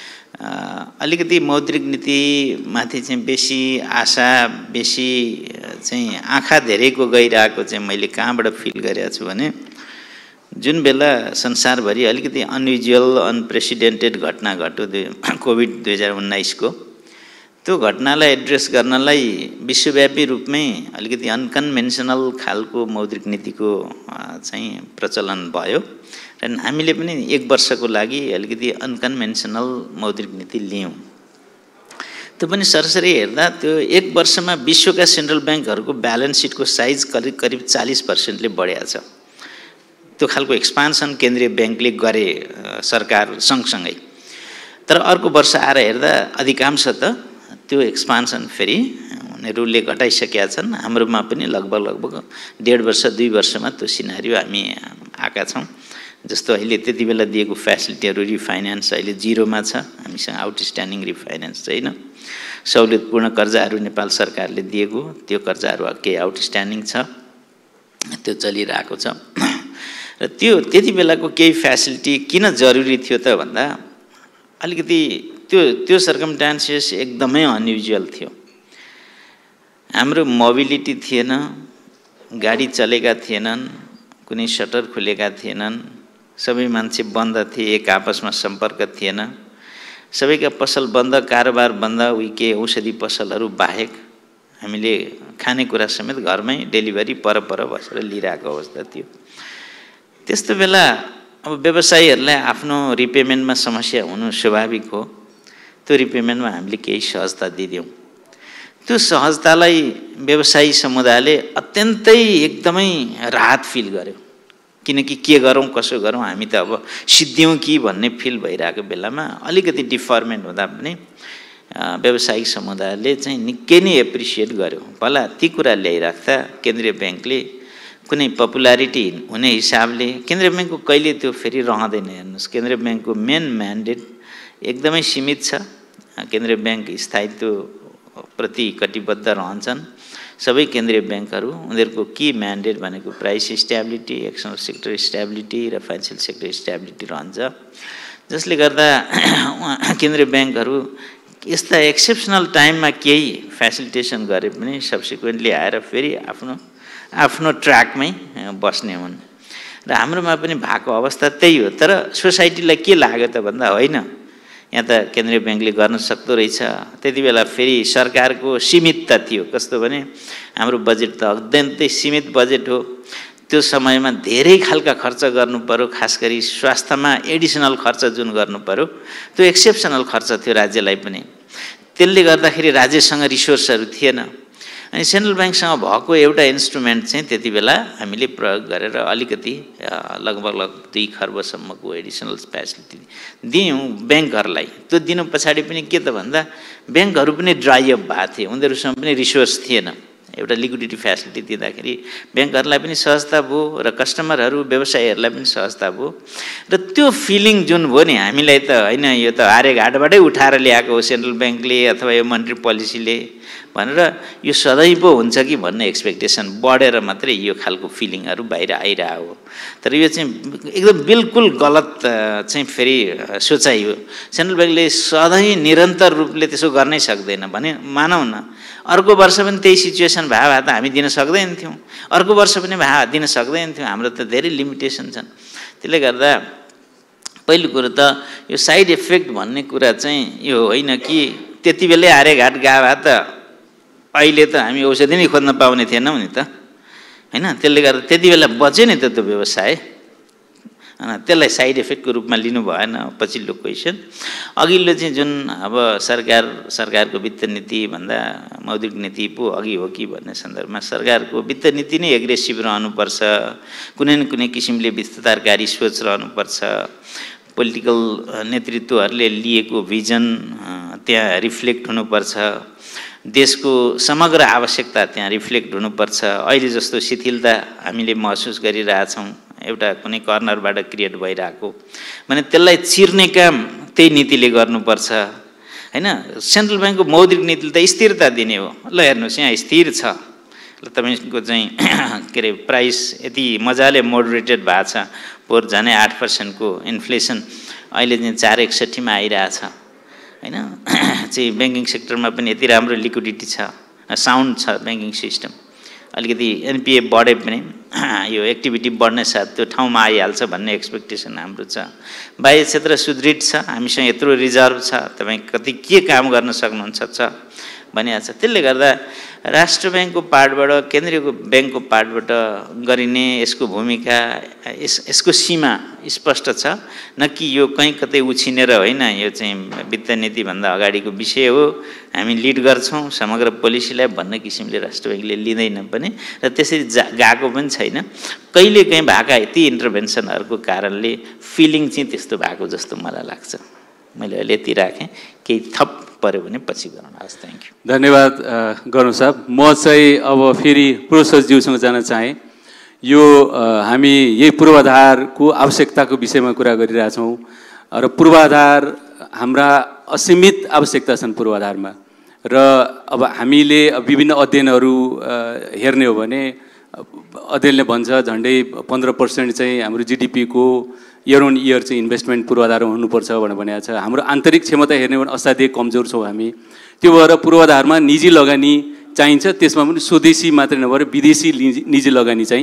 अलिकति मौद्रिक नीतिमाथि चाहिँ बेसी आशा, बेसी चाहिँ आँखा धेरैको गइरहेको चाहिँ मैले कहाँबाट फिल गरेको छु भने जुन बेला संसारभरि अलिकति अनयुजुअल अनप्रेसिडेन्टेड घटना घट्यो कोभिड 2019 को, त्यो घटनालाई एड्रेस गर्नलाई विश्वव्यापी रूपमै अलिकति अनकन्भेन्सनल खालको मौद्रिक नीतिको चाहिँ प्रचलन भयो र हामीले पनि 1 वर्षको लागि अलिकति अनकन्भेन्सनल मौद्रिक नीति लियौँ। त्यो पनि सरसरी हेर्दा त्यो 1 वर्षमा विश्वका सेन्ट्रल ब्याङ्कहरूको ब्यालेन्स सिटको साइज करिब 40% बढेको छ। त्यो खालको एक्सपान्सन केन्द्रीय ब्याङ्कले गरे सरकार सँगसँगै। तर अर्को वर्ष आएर हेर्दा अधिकांश त त्यो एक्सपान्सन फेरि उनीहरूले घटाइसकेका छन्। हाम्रोमा पनि लगभग 1.5 वर्ष 2 वर्षमा त्यो सिनारियो हामी आएका छौँ। जस्तो अहिले त्यति बेला दिएको फेसिलिटीहरू रिफाइनेन्स अहिले 0 मा छ, हामीसँग आउटस्ट्यान्डिङ रिफाइनेन्स छैन। सहुलियतपूर्ण कर्जाहरू नेपाल सरकारले दिएको त्यो कर्जाहरू केही आउटस्ट्यान्डिङ छ, त्यो चलिरहेको छ। र त्यो त्यति बेलाको केही फेसिलिटी किन जरुरी थियो त भन्दा अलिकति त्यो सर्कमस्टान्सेस एकदमै अनयुजुअल थियो। हाम्रो मोबिलिटी थिएन, गाडी चलेका थिएनन्, कुनै सटर खुलेका थिएनन्, सबै मान्छे बन्द थिए, एक आपसमा सम्पर्क थिएन, सबैका पसल बन्द, कारोबार बन्द, के औषधि पसलहरू बाहेक हामीले खानेकुरा समेत घरमै डेलिभरी पर बसेर लिइरहेको अवस्था थियो। त्यस्तो बेला अब व्यवसायीहरूलाई आफ्नो रिपेमेन्टमा समस्या हुनु स्वाभाविक हो। त्यो रिपेमेन्टमा हामीले केही सहजता दियौँ। त्यो सहजतालाई व्यवसायी समुदायले अत्यन्तै एकदमै राहत फिल गर्यो। किनकि के गरौँ कसो गरौँ, हामी त अब सिद्धियौँ कि भन्ने फिल भइरहेको बेलामा अलिकति डिफर्मेन्ट हुँदा पनि व्यवसायिक समुदायले चाहिँ निकै नै एप्रिसिएट गर्यो। भला ती कुरा ल्याइराख्दा केन्द्रीय ब्याङ्कले कुनै पपुलारिटी हुने हिसाबले केन्द्रीय ब्याङ्कको कहिले त्यो फेरि रहँदैन। हेर्नुहोस्, केन्द्रीय ब्याङ्कको मेन म्यान्डेट एकदमै सीमित छ। केन्द्रीय ब्याङ्क स्थायित्व प्रति कटिबद्ध रहन्छन् सबै केन्द्रीय ब्याङ्कहरू। उनीहरूको की म्यान्डेट भनेको price stability, external sector stability र फाइनेन्सियल सेक्टर स्ट्याबिलिटी रहन्छ, जसले गर्दा केन्द्रीय ब्याङ्कहरू यस्ता एक्सेप्सनल टाइममा केही फेसिलिटेसन गरे पनि सब्सिक्वेन्टली आएर फेरि आफ्नो ट्र्याकमै बस्ने हुन्। र हाम्रोमा पनि भएको अवस्था त्यही हो। तर सोसाइटीलाई के लाग्यो त भन्दा होइन, यहाँ त केन्द्रीय ब्याङ्कले गर्न सक्दो रहेछ। त्यति बेला फेरि सरकारको सीमितता थियो। कस्तो भने हाम्रो बजेट त अत्यन्तै सीमित बजेट हो। त्यो समयमा धेरै खालका खर्च गर्नु पर्यो, खास गरी स्वास्थ्यमा एडिसनल खर्च जुन गर्नु पर्यो त्यो एक्सेप्सनल खर्च थियो राज्यलाई पनि। त्यसले गर्दाखेरि राज्यसँग रिसोर्सहरू थिएन। अनि सेन्ट्रल ब्याङ्कसँग भएको एउटा इन्स्ट्रुमेन्ट चाहिँ त्यति बेला हामीले प्रयोग गरेर अलिकति लगभग 2 खर्बसम्मको एडिसनल फेसिलिटी दियौँ ब्याङ्कहरूलाई। त्यो दिनु पछाडि पनि के त भन्दा ब्याङ्कहरू पनि ड्राई अप भएको थिए, उनीहरूसँग पनि रिसोर्स थिएन। एउटा लिक्विडिटी फेसिलिटी दिँदाखेरि ब्याङ्कहरूलाई पनि सहजता भयो र कस्टमरहरू व्यवसायीहरूलाई पनि सहजता भयो। र त्यो फिलिङ जुन भयो नि, हामीलाई त होइन यो त हारेघाटबाटै उठाएर ल्याएको हो सेन्ट्रल ब्याङ्कले अथवा यो मन्ट्री पोलिसीले भनेर यो सधैँ पो हुन्छ कि भन्ने एक्सपेक्टेसन बढेर मात्रै यो खालको फिलिङहरू बाहिर आइरहेको हो। तर यो चाहिँ एकदम बिल्कुल गलत चाहिँ फेरि सोचाइ हो। सेन्ट्रल ब्याङ्कले सधैँ निरन्तर रूपले त्यसो गर्नै सक्दैन भने मानौँ न, अर्को वर्ष पनि त्यही सिचुएसन भए त हामी दिन सक्दैन थियौँ, अर्को वर्ष पनि दिन सक्दैन थियौँ। हाम्रो त धेरै लिमिटेसन छन्। त्यसले गर्दा पहिलो कुरो त यो साइड इफेक्ट भन्ने कुरा चाहिँ यो होइन कि त्यति बेलै हारेघाट गए भए त अहिले त हामी औषधि नै खोज्न पाउने थिएनौँ नि त, होइन? त्यसले गर्दा त्यति बेला बच्यो नि त त्यो व्यवसाय। त्यसलाई साइड इफेक्टको रूपमा लिनु भएन। पछिल्लो क्वेसन अघिल्लो चाहिँ जुन अब सरकारको वित्त नीति भन्दा मौद्रिक नीति पो अघि हो कि भन्ने सन्दर्भमा सरकारको वित्त नीति नै एग्रेसिभ रहनुपर्छ, कुनै न कुनै किसिमले विस्तारकारी सोच रहनुपर्छ, पोलिटिकल नेतृत्वहरूले लिएको भिजन त्यहाँ रिफ्लेक्ट हुनुपर्छ, देशको समग्र आवश्यकता त्यहाँ रिफ्लेक्ट हुनुपर्छ। अहिले जस्तो शिथिलता हामीले महसुस गरिरहेछौँ, एउटा कुनै कर्नरबाट क्रिएट भइरहेको भने त्यसलाई चिर्ने काम त्यही नीतिले गर्नुपर्छ, होइन? सेन्ट्रल ब्याङ्कको मौद्रिक नीतिले त स्थिरता दिने हो। ल हेर्नुहोस्, यहाँ स्थिर छ, ल तपाईँको चाहिँ के अरे प्राइस यति मजाले मोडरेटेड भएको छ, पोहोर झनै 8%को इन्फ्लेसन अहिले चाहिँ 4.61 आइरहेछ, होइन? चाहिँ ब्याङ्किङ सेक्टरमा पनि यति राम्रो लिक्विडिटी छ, साउन्ड छ ब्याङ्किङ सिस्टम। अलिकति एनपिए बढे पनि यो एक्टिभिटी बढ्ने साथ त्यो ठाउँमा आइहाल्छ भन्ने एक्सपेक्टेसन हाम्रो छ। बाह्य क्षेत्र सुदृढ छ, हामीसँग यत्रो रिजर्भ छ, तपाईँ कति के काम गर्न सक्नुहुन्छ भनिएको छ। त्यसले गर्दा राष्ट्र ब्याङ्कको पार्टबाट, केन्द्रीय ब्याङ्कको पार्टबाट गरिने यसको भूमिका, यसको सीमा स्पष्ट छ, न कि यो कहीँ कतै उछिनेर होइन। यो चाहिँ वित्त नीतिभन्दा अगाडिको विषय हो, हामी लिड गर्छौँ समग्र पोलिसीलाई भन्ने किसिमले राष्ट्र ब्याङ्कले लिँदैन पनि र त्यसरी गएको पनि छैन। कहिलेकाहीँ भएका यति इन्टरभेन्सनहरूको कारणले फिलिङ चाहिँ त्यस्तो भएको जस्तो मलाई लाग्छ। मैले अहिले यति राखेँ, केही थप पऱ्यो भने पछि गरौँ। हस्, थ्याङ्क यू। धन्यवाद गरौँ साहब। म चाहिँ अब फेरि प्रोफेसरज्यूसँग जान चाहेँ। यो हामी यही पूर्वाधारको आवश्यकताको विषयमा कुरा गरिरहेछौँ र पूर्वाधार हाम्रा असीमित आवश्यकता छन् पूर्वाधारमा। र अब हामीले विभिन्न अध्ययनहरू हेर्ने हो भने अध्ययनले भन्छ झन्डै 15% चाहिँ हाम्रो जिडिपीको इयर अन इयर चाहिँ इन्भेस्टमेन्ट पूर्वाधार हुनुपर्छ भनेर भनेको छ। हाम्रो आन्तरिक क्षमता हेर्ने हो भने असाध्यै कमजोर छौँ हामी। त्यो भएर पूर्वाधारमा निजी लगानी चाहिन्छ, त्यसमा पनि स्वदेशी मात्रै नभएर विदेशी निजी लगानी चाहिँ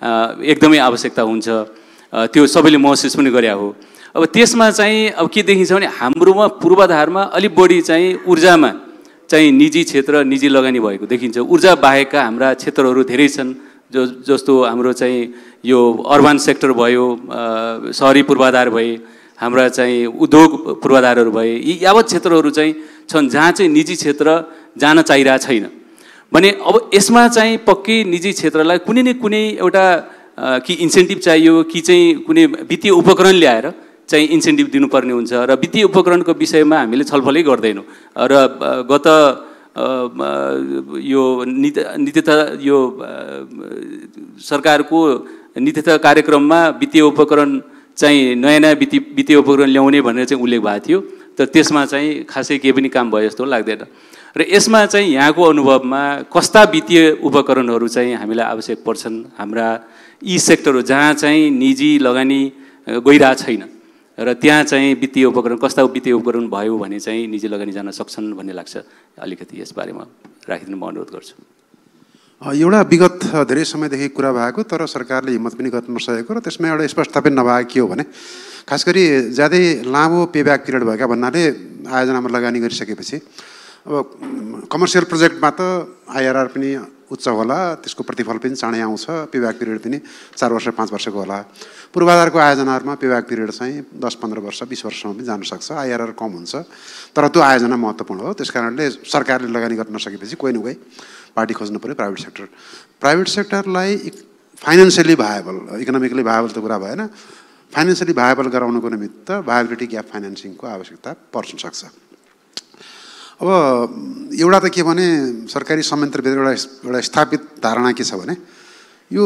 एकदमै आवश्यकता हुन्छ। त्यो सबैले महसुस पनि गरे हो। अब त्यसमा चाहिँ अब के देखिन्छ भने हाम्रोमा पूर्वाधारमा अलिक बढी चाहिँ ऊर्जामा चाहिँ निजी क्षेत्र निजी लगानी भएको देखिन्छ। ऊर्जा बाहेकका हाम्रा क्षेत्रहरू धेरै छन्, जस्तो हाम्रो चाहिँ यो अर्बन सेक्टर भयो, सहरी पूर्वाधार भए, हाम्रा चाहिँ उद्योग पूर्वाधारहरू भए, यी यावत क्षेत्रहरू चाहिँ छन् जहाँ चाहिँ निजी क्षेत्र जान चाहिरहेको छैन भने अब यसमा चाहिँ पक्कै निजी क्षेत्रलाई कुनै न कुनै एउटा कि इन्सेन्टिभ चाहियो कि चाहिँ कुनै वित्तीय उपकरण ल्याएर चाहिँ इन्सेन्टिभ दिनुपर्ने हुन्छ। र वित्तीय उपकरणको विषयमा हामीले छलफलै गर्दैनौँ। र गत यो नित्यता यो सरकारको नित्यता कार्यक्रममा वित्तीय उपकरण चाहिँ नयाँ वित्तीय उपकरण ल्याउने भनेर चाहिँ उल्लेख भएको थियो, तर त्यसमा चाहिँ खासै केही पनि काम भयो जस्तो लाग्दैन। र यसमा चाहिँ यहाँको अनुभवमा कस्ता वित्तीय उपकरणहरू चाहिँ हामीलाई आवश्यक पर्छन्, हाम्रा यी सेक्टरहरू जहाँ चाहिँ निजी लगानी गइरहेको छैन र त्यहाँ चाहिँ वित्तीय उपकरण कस्ता वित्तीय उपकरण भयो भने चाहिँ निजी लगानी जान सक्छन् भन्ने लाग्छ? अलिकति यसबारेमा राखिदिनु म अनुरोध गर्छु। एउटा विगत धेरै समयदेखि कुरा भएको तर सरकारले हिम्मत पनि गर्न नसकेको र त्यसमा एउटा स्पष्टता पनि नभएको के हो भने खास गरी ज्यादै लामो पेब्याक पिरियड भएका भन्नाले आयोजनामा लगानी गरिसकेपछि अब कमर्सियल प्रोजेक्टमा त आइआरआर पनि उच्च होला, त्यसको प्रतिफल पनि चाँडै आउँछ, पेब्याक पिरियड पनि 4 वर्ष 5 वर्षको होला। पूर्वाधारको आयोजनाहरूमा पेब्याक पिरियड चाहिँ 10-15 वर्ष 20 वर्षसम्म पनि जान सक्छ, आइआरआर कम हुन्छ, तर त्यो आयोजना महत्त्वपूर्ण हो। त्यस कारणले सरकारले लगानी गर्न नसकेपछि कोही न कोही पार्टी खोज्नु पऱ्यो प्राइभेट सेक्टर। प्राइभेट सेक्टरलाई फाइनेन्सियली भाएबल, इकोनोमिकली भाएबल त कुरा भएन, फाइनेन्सियली भाएबल गराउनको निमित्त भायबिलिटी ग्याप फाइनेन्सिङको आवश्यकता पर्न सक्छ। अब एउटा त के भने सरकारी संयन्त्रभित्र एउटा स्थापित धारणा के छ भने यो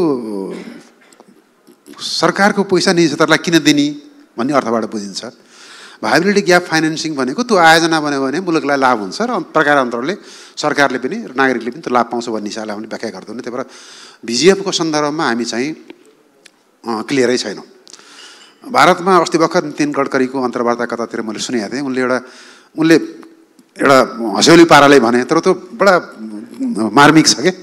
सरकारको पैसा निजी क्षेत्रलाई किन दिने भन्ने अर्थबाट बुझिन्छ। भायबिलिटी ग्याप फाइनेन्सिङ भनेको त्यो आयोजना बन्यो भने मुलुकलाई लाभ हुन्छ र प्रकारान्तरले सरकारले पनि र नागरिकले पनि त्यो लाभ पाउँछ भन्ने हिसाबले हामीले व्याख्या गर्दैनौँ। त्यही भएर भिजिएफको सन्दर्भमा हामी चाहिँ क्लियरै छैनौँ। भारतमा अस्ति भर्खर नितिन गडकरीको अन्तर्वार्ता कतातिर मैले सुनेको थिएँ, उनले एउटा हँस्यौली पाराले भने, तर त्यो बडा मार्मिक छ के।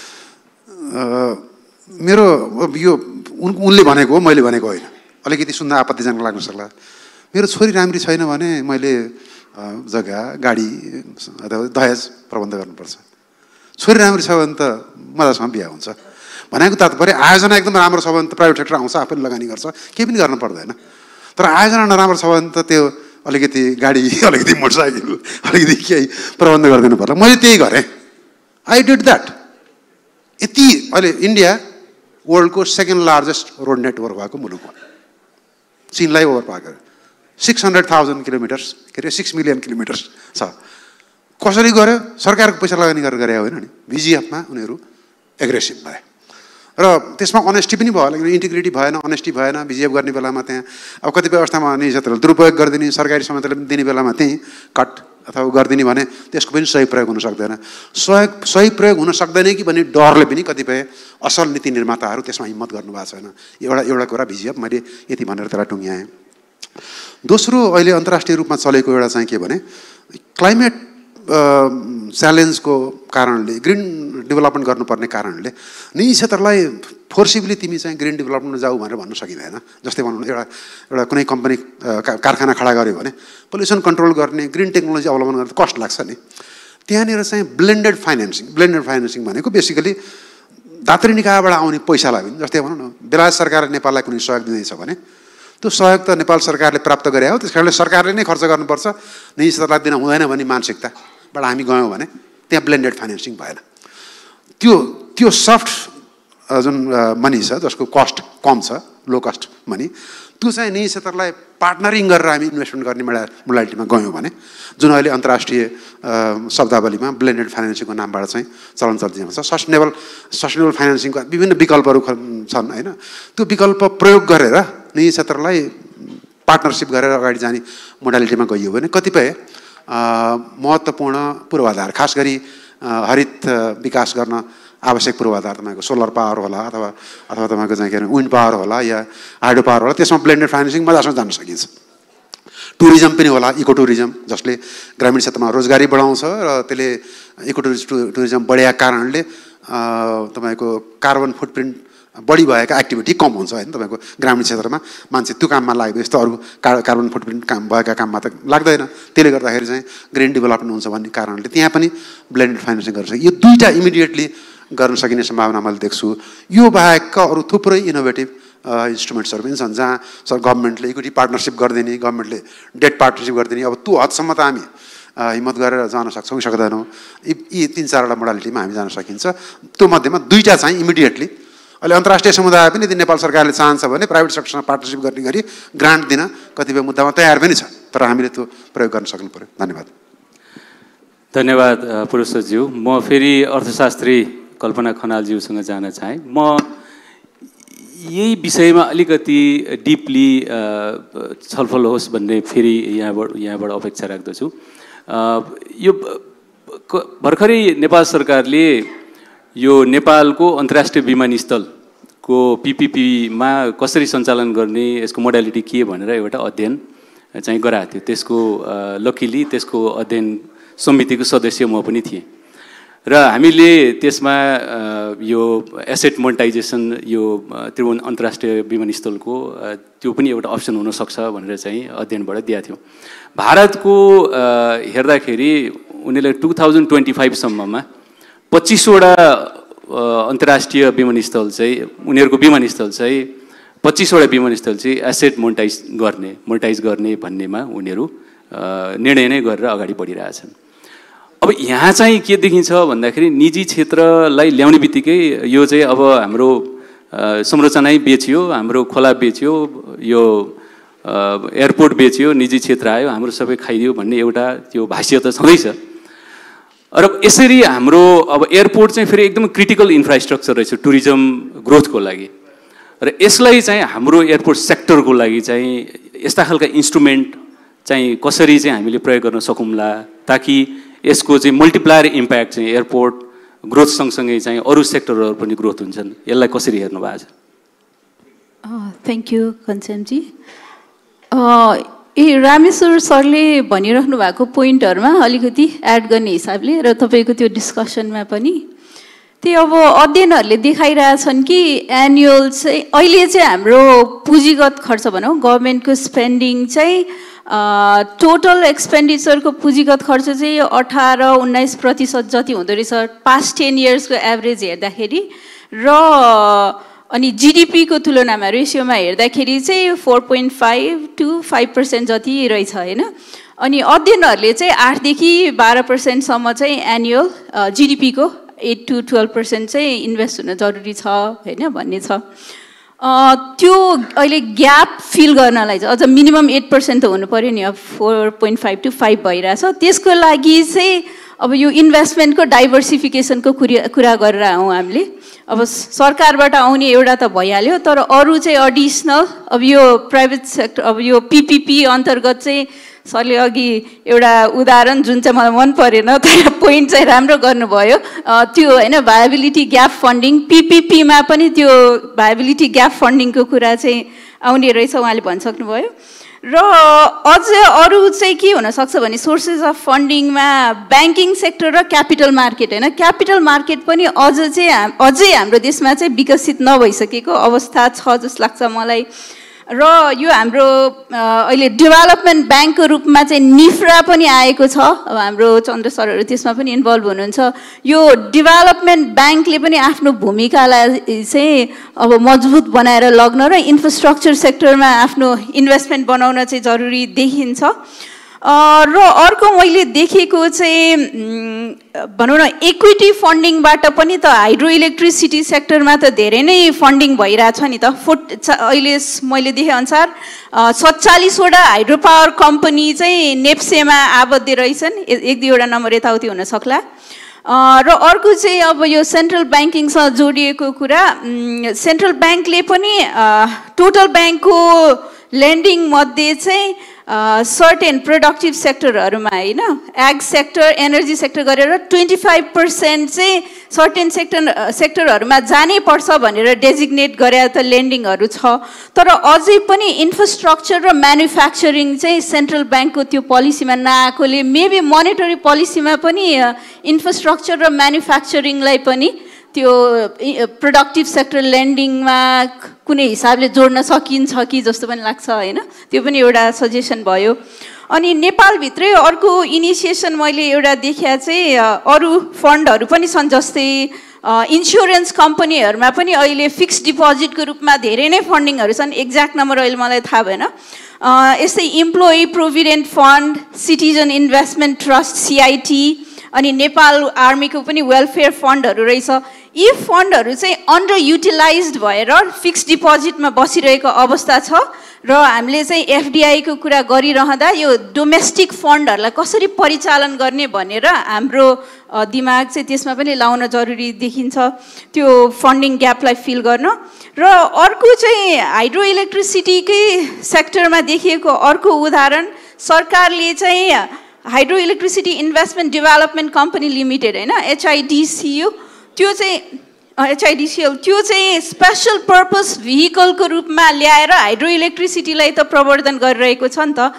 मेरो यो उनले भनेको हो, मैले भनेको होइन, अलिकति सुन्दा आपत्तिजनक लाग्न सक्ला। मेरो छोरी राम्री छैन भने मैले जग्गा गाडी अथवा दहेज प्रबन्ध गर्नुपर्छ, छोरी राम्री छ भने त मजासँग बिहा हुन्छ भनेको तात्पर्य आयोजना एकदम राम्रो छ भने त प्राइभेट सेक्टर आउँछ, आफैले लगानी गर्छ, केही पनि गर्नु पर्दैन। तर आयोजना नराम्रो छ भने त त्यो अलिकति गाडी अलिकति मोटरसाइकल अलिकति केही प्रबन्ध गरिदिनु पर्ला। मैले त्यही गरेँ, आई डिड द्याट। यति अहिले इन्डिया वर्ल्डको सेकेन्ड लार्जेस्ट रोड नेटवर्क भएको मुलुक हो, चीनलाई ओभर पार गरेर 600,000 किलोमिटर्स, के अरे 6 मिलियन किलोमिटर्स छ। कसरी गर्यो? सरकारको पैसा लगानी गरेर गरे होइन नि। भिजिएफमा उनीहरू एग्रेसिभ भए र त्यसमा अनेस्टी पनि भयो, लेकिन इन्टिग्रिटी भएन, अनेस्टी भएन। भिजिएफ गर्ने बेलामा त्यहाँ अब कतिपय अवस्थामा निजी क्षेत्रले दुरुपयोग गरिदिने, सरकारी संयन्त्रले पनि दिने बेलामा त्यहीँ कट अथवा गरिदिने भने त्यसको पनि सही प्रयोग हुन सक्दैन। सही प्रयोग हुन सक्दैन कि भन्ने डरले पनि कतिपय असल नीति निर्माताहरू त्यसमा हिम्मत गर्नुभएको छैन। एउटा कुरा भिजिएफ मैले यति भनेर त्यसलाई टुङ्ग्याएँ। दोस्रो, अहिले अन्तर्राष्ट्रिय रूपमा चलेको एउटा चाहिँ के भने क्लाइमेट च्यालेन्जको कारणले, ग्रिन डेभलपमेन्ट गर्नुपर्ने कारणले निजी क्षेत्रलाई फोर्सिबली तिमी चाहिँ ग्रिन डेभलपमेन्टमा जाऊ भनेर भन्न सकिँदैन। जस्तै भनौँ एउटा कुनै कम्पनी कारखाना खडा गर्यो भने पोल्युसन कन्ट्रोल गर्ने ग्रिन टेक्नोलोजी अवलम्बन गर्दा कस्ट लाग्छ नि। त्यहाँनिर चाहिँ ब्लेन्डेड फाइनेन्सिङ भनेको बेसिकली दात्री निकायबाट आउने पैसालाई पनि, जस्तै भनौँ न बेलायत सरकारले नेपाललाई कुनै सहयोग दिँदैछ भने त्यो सहयोग त नेपाल सरकारले प्राप्त गरे हो, त्यस कारणले सरकारले नै खर्च गर्नुपर्छ, निजी क्षेत्रलाई दिन हुँदैन भन्ने मानसिकताबाट हामी गयौँ भने त्यहाँ ब्लेन्डेड फाइनेन्सिङ भएन। त्यो सफ्ट जुन मनी छ जसको कस्ट कम छ, लो कस्ट मनी, त्यो चाहिँ निजी क्षेत्रलाई पार्टनरिङ गरेर हामी इन्भेस्टमेन्ट गर्ने मोडालिटीमा गयौँ भने जुन अहिले अन्तर्राष्ट्रिय शब्दावलीमा ब्लेन्डेड फाइनेन्सिङको नामबाट चाहिँ चलन चल्तीमा छ। सस्टेनेबल फाइनेन्सिङको विभिन्न विकल्पहरू छन् होइन। त्यो विकल्प प्रयोग गरेर निजी क्षेत्रलाई पार्टनरसिप गरेर अगाडि जाने मोडालिटीमा गइयो भने कतिपय महत्त्वपूर्ण पूर्वाधार, खास गरी हरित विकास गर्न आवश्यक पूर्वाधार तपाईँको सोलर पावर होला अथवा तपाईँको चाहिँ के अरे विन्ड पावर होला या हाइड्रो पावर होला, त्यसमा ब्लेन्डेड फाइनेन्सिङ मजासँग जान सकिन्छ। टुरिज्म पनि होला, इको टुरिज्म, जसले ग्रामीण क्षेत्रमा रोजगारी बढाउँछ र त्यसले इको टुरिज्म बढेका कारणले तपाईँको कार्बन फुटप्रिन्ट बढी भएका एक्टिभिटी कम हुन्छ होइन। तपाईँको ग्रामीण क्षेत्रमा मान्छे त्यो काममा लाग्दैन, यस्तो अरू कार्बन फुटप्रिन्ट काम भएका काममा त लाग्दैन। त्यसले गर्दाखेरि चाहिँ ग्रिन डेभलपमेन्ट हुन्छ भन्ने कारणले त्यहाँ पनि ब्लेन्डेड फाइनेन्सिङ गर्न सकिन्छ। यो दुईवटा इमिडिएटली गर्न सकिने सम्भावना मैले देख्छु। यो बाहेकका अरू थुप्रै इनोभेटिभ इन्स्ट्रुमेन्ट्सहरू पनि छन् जहाँ गभर्मेन्टले इक्विटी पार्टनरसिप गरिदिने, गभर्मेन्टले डेट पार्टनरसिप गरिदिने। अब त्यो हदसम्म त हामी हिम्मत गरेर जान सक्छौँ कि सक्दैनौँ, यी 3-4वटा मोडालिटीमा हामी जान सकिन्छ। त्यो मध्येमा दुईवटा चाहिँ इमिडिएटली अहिले अन्तर्राष्ट्रिय समुदाय पनि यदि नेपाल सरकारले चाहन्छ भने प्राइभेट सेक्टरसँग पार्टनरसिप गर्ने गरी ग्रान्ट दिन कतिपय मुद्दामा तयार पनि छ, तर हामीले त्यो प्रयोग गर्न सक्नु पऱ्यो। धन्यवाद। धन्यवाद पुरुषज्यू। म फेरि अर्थशास्त्री कल्पना खनालज्यूसँग जान चाहेँ। म यही विषयमा अलिकति डिपली छलफल होस् भन्ने फेरि यहाँबाट अपेक्षा राख्दछु। यो भर्खरै नेपाल सरकारले यो नेपालको अन्तर्राष्ट्रिय विमानस्थलको PPPमा कसरी सञ्चालन गर्ने, यसको मोडालिटी के भनेर एउटा अध्ययन चाहिँ गराएको थियो। त्यसको लकिली त्यसको अध्ययन समितिको सदस्य म पनि थिएँ र हामीले त्यसमा यो एसेट मोनेटाइजेसन यो त्रिभुवन अन्तर्राष्ट्रिय विमानस्थलको त्यो पनि एउटा अप्सन हुनसक्छ भनेर चाहिँ अध्ययनबाट दिएको थियो। भारतको हेर्दाखेरि उनीहरूले 2025 सम्ममा 25वटा अन्तर्राष्ट्रिय विमानस्थल चाहिँ उनीहरूको विमानस्थल चाहिँ 25वटा विमानस्थल चाहिँ एसेट मोनेटाइज गर्ने भन्नेमा उनीहरू निर्णय नै गरेर अगाडि बढिरहेछन्। अब यहाँ चाहिँ के देखिन्छ भन्दाखेरि निजी क्षेत्रलाई ल्याउने बित्तिकै यो चाहिँ अब हाम्रो संरचनै बेच्यो, हाम्रो खोला बेच्यो, यो एयरपोर्ट बेच्यो, निजी क्षेत्र आयो, हाम्रो सबै खाइदियो भन्ने एउटा त्यो भाष्य त छँदैछ। र यसरी हाम्रो अब एयरपोर्ट चाहिँ फेरि एकदम क्रिटिकल इन्फ्रास्ट्रक्चर रहेछ टुरिज्म ग्रोथको लागि र यसलाई चाहिँ हाम्रो एयरपोर्ट सेक्टरको लागि चाहिँ यस्ता खालका इन्स्ट्रुमेन्ट चाहिँ कसरी चाहिँ हामीले प्रयोग गर्न सकौँला ताकि यसको चाहिँ मल्टिप्लायर इम्प्याक्ट चाहिँ एयरपोर्ट ग्रोथ सँगसँगै चाहिँ अरू सेक्टरहरू पनि ग्रोथ हुन्छन्, यसलाई कसरी हेर्नु भएको छ? Thank you कञ्चनजी। रामेश्वर सरले भनिराख्नु भएको पोइन्टहरूमा अलिकति एड गर्ने हिसाबले र तपाईँको त्यो डिस्कसनमा पनि त्यही अब अध्ययनहरूले देखाइरहेछन् कि एनुअल चाहिँ अहिले चाहिँ हाम्रो पुँजीगत खर्च भनौँ गभर्मेन्टको स्पेन्डिङ चाहिँ टोटल एक्सपेन्डिचरको पुँजीगत खर्च चाहिँ 18-19% जति हुँदो रहेछ पास्ट 10 इयर्सको एभरेज हेर्दाखेरि र अनि जिडिपीको तुलनामा रेसियोमा हेर्दाखेरि चाहिँ 4.5 to 5% जति रहेछ होइन। अनि अध्ययनहरूले चाहिँ 8 देखि 12% सम्म चाहिँ एनुअल जिडिपीको 8 to 12% चाहिँ इन्भेस्ट हुन जरुरी छ होइन भन्ने छ। त्यो अहिले ग्याप फिल गर्नलाई चाहिँ अझ मिनिमम 8% त हुनु पऱ्यो नि, अब 4.5 to 5 भइरहेछ। त्यसको लागि चाहिँ अब यो इन्भेस्टमेन्टको डाइभर्सिफिकेसनको कुरा गरेर आउँ हामीले। अब सरकारबाट आउने एउटा त भइहाल्यो, तर अरू चाहिँ एडिसनल अब यो प्राइभेट सेक्टर अब यो PPP अन्तर्गत चाहिँ सरले अघि एउटा उदाहरण जुन चाहिँ मलाई मन परेन तर पोइन्ट चाहिँ राम्रो गर्नुभयो त्यो होइन भायबिलिटी ग्याप फन्डिङ PPPमा पनि त्यो भायबिलिटी ग्याप फन्डिङको कुरा चाहिँ आउने रहेछ उहाँले भनिसक्नुभयो। र अझ अरू चाहिँ के हुनसक्छ भने सोर्सेस अफ फन्डिङमा ब्याङ्किङ सेक्टर र क्यापिटल मार्केट होइन, क्यापिटल मार्केट पनि अझै हाम्रो देशमा चाहिँ विकसित नभइसकेको अवस्था छ जस्तो लाग्छ मलाई। र यो हाम्रो अहिले डेभलपमेन्ट ब्याङ्कको रूपमा चाहिँ निफ्रा पनि आएको छ, अब हाम्रो चन्द्र सरहरू त्यसमा पनि इन्भल्भ हुनुहुन्छ। यो डेभलपमेन्ट ब्याङ्कले पनि आफ्नो भूमिकालाई चाहिँ अब मजबुत बनाएर लग्न र इन्फ्रास्ट्रक्चर सेक्टरमा आफ्नो इन्भेस्टमेन्ट बनाउन चाहिँ जरुरी देखिन्छ। र अर्को मैले देखेको चाहिँ भनौँ न इक्विटी फन्डिङबाट पनि त हाइड्रो इलेक्ट्रिसिटी सेक्टरमा त धेरै नै फन्डिङ भइरहेछ नि त। अहिले मैले देखेअनुसार 47वटा हाइड्रो पावर कम्पनी चाहिँ नेप्सेमा आबद्ध रहेछन्, 1-2वटा नम्बर यताउति हुन सक्ला। र अर्को चाहिँ अब यो सेन्ट्रल ब्याङ्किङसँग जोडिएको कुरा, सेन्ट्रल ब्याङ्कले पनि टोटल ब्याङ्कको लेन्डिङ मध्ये चाहिँ सर्टेन प्रोडक्टिभ सेक्टरहरूमा होइन एग सेक्टर एनर्जी सेक्टर गरेर 25% चाहिँ सर्टेन सेक्टरहरूमा जानै पर्छ भनेर डेजिग्नेट गरे त लेन्डिङहरू छ। तर अझै पनि इन्फ्रास्ट्रक्चर र म्यानुफ्याक्चरिङ चाहिँ सेन्ट्रल ब्याङ्कको त्यो पोलिसीमा नआएकोले मेबी मोनेटरी पोलिसीमा पनि इन्फ्रास्ट्रक्चर र म्यानुफ्याक्चरिङलाई पनि त्यो प्रोडक्टिभ सेक्टर लेन्डिङमा कुनै हिसाबले जोड्न सकिन्छ कि जस्तो पनि लाग्छ होइन, त्यो पनि एउटा सजेसन भयो। अनि नेपालभित्रै अर्को इनिसिएसन मैले एउटा देखिया चाहिँ अरू फन्डहरू पनि छन्, जस्तै इन्सुरेन्स कम्पनीहरूमा पनि अहिले फिक्स्ड डिपोजिटको रूपमा धेरै नै फन्डिङहरू छन्, एक्ज्याक्ट नम्बर अहिले मलाई थाहा भएन। यस्तै employee provident fund, citizen investment trust CIT, अनि नेपाल आर्मीको पनि वेलफेयर फन्डहरू रहेछ। यी फन्डहरू चाहिँ अन्डर युटिलाइज्ड भएर फिक्स्ड डिपोजिटमा बसिरहेको अवस्था छ र हामीले चाहिँ एफडिआईको कुरा गरिरहँदा यो डोमेस्टिक फन्डहरूलाई कसरी परिचालन गर्ने भनेर हाम्रो दिमाग चाहिँ त्यसमा पनि लाउन जरुरी देखिन्छ, त्यो फन्डिङ ग्यापलाई फिल गर्न। र अर्को चाहिँ हाइड्रो इलेक्ट्रिसिटीकै सेक्टरमा देखिएको अर्को उदाहरण, सरकारले चाहिँ hydro electricity investment development company limited होइन HIDCL त्यो चाहिँ स्पेसल पर्पस भेहिकलको रूपमा ल्याएर हाइड्रो इलेक्ट्रिसिटीलाई त प्रवर्धन गरिरहेको छ नि त।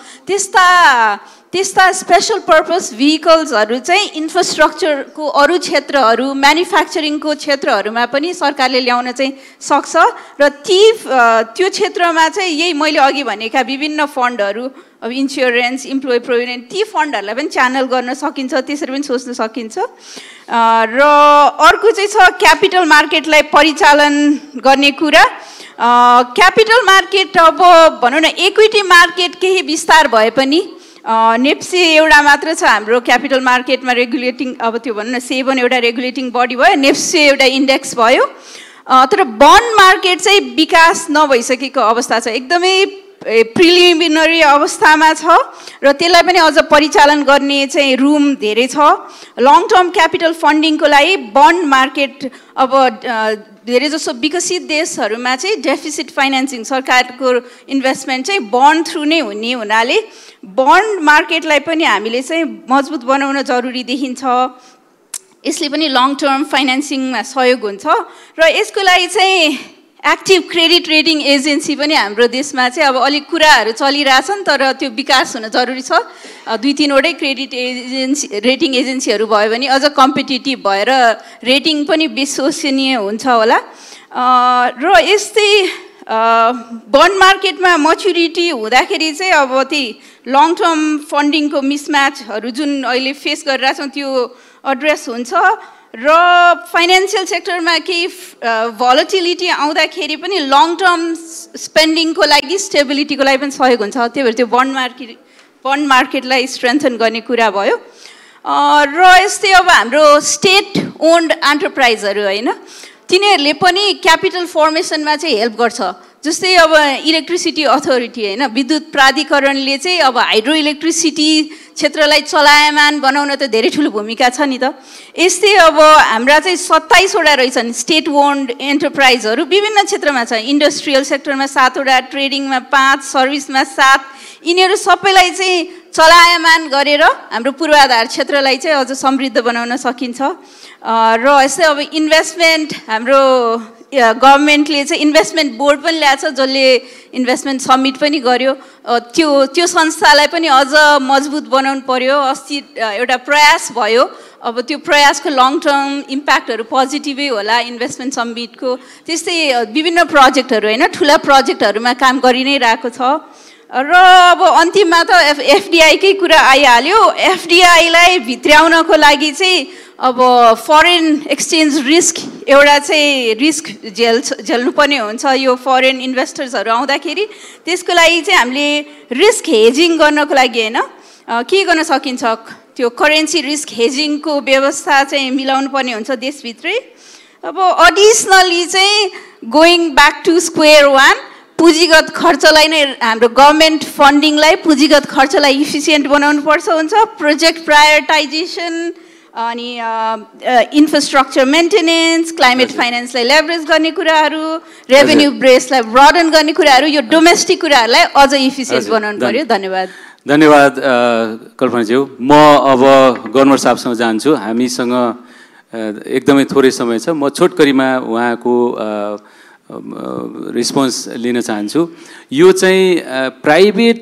त्यस्ता स्पेसल पर्पस भेहिकल्सहरू चाहिँ इन्फ्रास्ट्रक्चरको अरू क्षेत्रहरू, म्यानुफ्याक्चरिङको क्षेत्रहरूमा पनि सरकारले ल्याउन चाहिँ सक्छ र त्यो क्षेत्रमा चाहिँ यही मैले अघि भनेका विभिन्न फन्डहरू, अब इन्स्योरेन्स, इम्प्लोइ प्रोभिडेन्ट, ती फन्डहरूलाई पनि च्यानल गर्न सकिन्छ, त्यसरी पनि सोच्न सकिन्छ। र अर्को चाहिँ छ क्यापिटल मार्केटलाई परिचालन गर्ने कुरा। क्यापिटल मार्केट अब भनौँ न इक्विटी मार्केट केही विस्तार भए पनि नेप्से एउटा मात्र छ हाम्रो क्यापिटल मार्केटमा रेगुलेटिङ, अब त्यो भनौँ न सेबन एउटा रेगुलेटिङ बडी भयो, नेप्से एउटा इन्डेक्स भयो, तर बन्ड मार्केट चाहिँ विकास नभइसकेको अवस्था छ, एकदमै प्रिलिमिनरी अवस्थामा छ र त्यसलाई पनि अझ परिचालन गर्ने चाहिँ रुम धेरै छ। लङ टर्म क्यापिटल फन्डिङको लागि बन्ड मार्केट अब धेरै जसो विकसित देशहरूमा चाहिँ डेफिसिट फाइनेन्सिङ, सरकारको इन्भेस्टमेन्ट चाहिँ बन्ड थ्रु नै हुने हुनाले बन्ड मार्केटलाई पनि हामीले चाहिँ मजबुत बनाउन जरुरी देखिन्छ। यसले पनि लङ टर्म फाइनेन्सिङमा सहयोग हुन्छ र यसको लागि चाहिँ एक्टिभ क्रेडिट रेटिङ एजेन्सी पनि हाम्रो देशमा चाहिँ अब अलिक कुराहरू चलिरहेछन्, तर त्यो विकास हुन जरुरी छ। 2-3वटै क्रेडिट रेटिङ एजेन्सीहरू भयो भने अझ कम्पिटिटिभ भएर रेटिङ पनि विश्वसनीय हुन्छ होला। र यस्तै बन्ड मार्केटमा मच्युरिटी हुँदाखेरि चाहिँ अब ती लङ टर्म फन्डिङको मिसम्याचहरू जुन अहिले फेस गरिरहेछौँ त्यो एड्रेस हुन्छ र फाइनेन्सियल सेक्टरमा केही भोलेटिलिटी आउँदाखेरि पनि लङ टर्म स्पेन्डिङको लागि, स्टेबिलिटीको लागि पनि सहयोग हुन्छ। त्यही भएर त्यो बन्ड मार्केटलाई स्ट्रेन्थन गर्ने कुरा भयो। र यस्तै अब हाम्रो स्टेट ओन्ड एन्टरप्राइजहरू होइन, तिनीहरूले पनि क्यापिटल फर्मेसनमा चाहिँ हेल्प गर्छ। जस्तै अब इलेक्ट्रिसिटी अथोरिटी होइन, विद्युत प्राधिकरणले चाहिँ अब हाइड्रो इलेक्ट्रिसिटी क्षेत्रलाई चलायमान बनाउन त धेरै ठुलो भूमिका छ नि त। यस्तै अब हाम्रा चाहिँ 27वटा रहेछन् स्टेट ओन्ड एन्टरप्राइजहरू, विभिन्न क्षेत्रमा छ। इन्डस्ट्रियल सेक्टरमा 7वटा, ट्रेडिङमा 5, सर्भिसमा 7, यिनीहरू सबैलाई चाहिँ चलायमान गरेर हाम्रो पूर्वाधार क्षेत्रलाई चाहिँ अझ समृद्ध बनाउन सकिन्छ। र यस्तै अब इन्भेस्टमेन्ट, हाम्रो गभर्मेन्टले चाहिँ इन्भेस्टमेन्ट बोर्ड पनि ल्याएको छ जसले इन्भेस्टमेन्ट समिट पनि गर्यो, त्यो संस्थालाई पनि अझ मजबुत बनाउनु पर्यो। अस्ति एउटा प्रयास भयो, अब त्यो प्रयासको लङ टर्म इम्प्याक्टहरू पोजिटिभै होला इन्भेस्टमेन्ट समिटको। त्यस्तै विभिन्न प्रोजेक्टहरू होइन, ठुला प्रोजेक्टहरूमा काम गरि नै रहेको छ। र अब अन्तिममा त एफडिआईकै कुरा आइहाल्यो। एफडिआईलाई भित्र्याउनको लागि चाहिँ अब फरेन एक्सचेन्ज रिस्क एउटा चाहिँ रिस्क झेल्नुपर्ने हुन्छ यो फरेन इन्भेस्टर्सहरू आउँदाखेरि। त्यसको लागि चाहिँ हामीले रिस्क हेजिङ गर्नको लागि होइन के गर्न सकिन्छ, त्यो करेन्सी रिस्क हेजिङको व्यवस्था चाहिँ मिलाउनु पर्ने हुन्छ देशभित्रै। अब एडिसनली चाहिँ going back to square one, पुँजीगत खर्चलाई नै हाम्रो गभर्मेन्ट फन्डिङलाई पुँजीगत खर्चलाई इफिसियन्ट बनाउनु पर्छ हुन्छ। प्रोजेक्ट प्रायोरिटाइजेसन अनि इन्फ्रास्ट्रक्चर मेन्टेनेन्स, क्लाइमेट फाइनेन्सलाई लेभरेज गर्ने कुराहरू, रेभेन्यू बेसलाई ब्रडन गर्ने कुराहरू, यो डोमेस्टिक कुराहरूलाई अझ इफिसियन्ट बनाउनु पर्यो। धन्यवाद। धन्यवाद कल्पनाज्यू। म अब गभर्नर साहबसँग जान्छु। हामीसँग एकदमै थोरै समय छ। म छोटकरीमा उहाँको रिस्पोन्स लिन चाहन्छु। यो चाहिँ प्राइभेट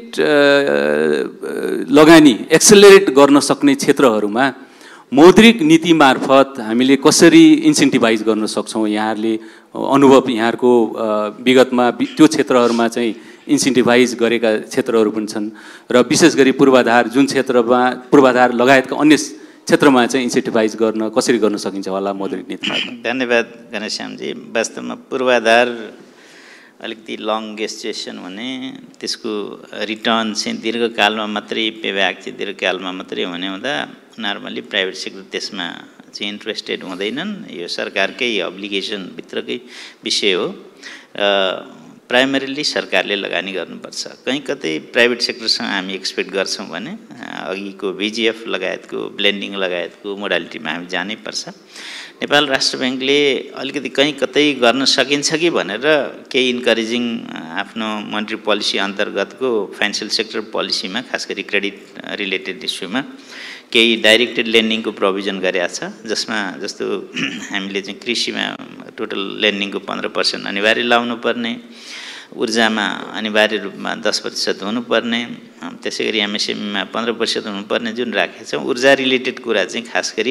लगानी एक्सेलरेट गर्न सक्ने क्षेत्रहरूमा मौद्रिक नीति मार्फत हामीले कसरी इन्सेन्टिभाइज गर्न सक्छौँ? यहाँहरूले अनुभव, यहाँहरूको विगतमा त्यो क्षेत्रहरूमा चाहिँ इन्सेन्टिभाइज गरेका क्षेत्रहरू पनि छन् र विशेष गरी पूर्वाधार जुन क्षेत्रमा पूर्वाधार लगायतका अन्य क्षेत्रमा चाहिँ इन्सेन्टिभाइज गर्न कसरी गर्न सकिन्छ होला मौद्रिक नीति मार्फत? धन्यवाद घनश्यामजी। वास्तवमा पूर्वाधार अलिकति लङ गेस्टेसन भने त्यसको रिटर्न चाहिँ दीर्घकालमा मात्रै, पेब्याक चाहिँ दीर्घकालमा मात्रै हुने हुँदा नर्मली प्राइभेट सेक्टर त्यसमा चाहिँ इन्ट्रेस्टेड हुँदैनन्। यो सरकारकै अब्लिगेसनभित्रकै विषय हो। प्राइमरीली सरकारले लगानी गर्नुपर्छ। कहीँ कतै प्राइभेट सेक्टरसँग हामी एक्सपेक्ट गर्छौँ भने अघिको VGF लगायतको ब्लेन्डिङ लगायतको मोडालिटीमा हामी जानै पर्छ। नेपाल राष्ट्र ब्याङ्कले अलिकति कहीँ कतै गर्न सकिन्छ कि भनेर केही इन्करेजिङ आफ्नो मोनेटरी पोलिसी अन्तर्गतको फाइनेन्सियल सेक्टर पोलिसीमा खास गरी क्रेडिट रिलेटेड इस्युमा केही डाइरेक्टेड लेन्डिङको प्रोभिजन गरेका छ, जसमा जस्तो हामीले चाहिँ कृषिमा टोटल लेन्डिङको 15% अनिवार्य लाउनु पर्ने, ऊर्जामा अनिवार्य रूपमा 10% हुनुपर्ने, त्यसै गरी MSMEमा 15% हुनुपर्ने जुन राखेका छौँ। ऊर्जा रिलेटेड कुरा चाहिँ खास गरी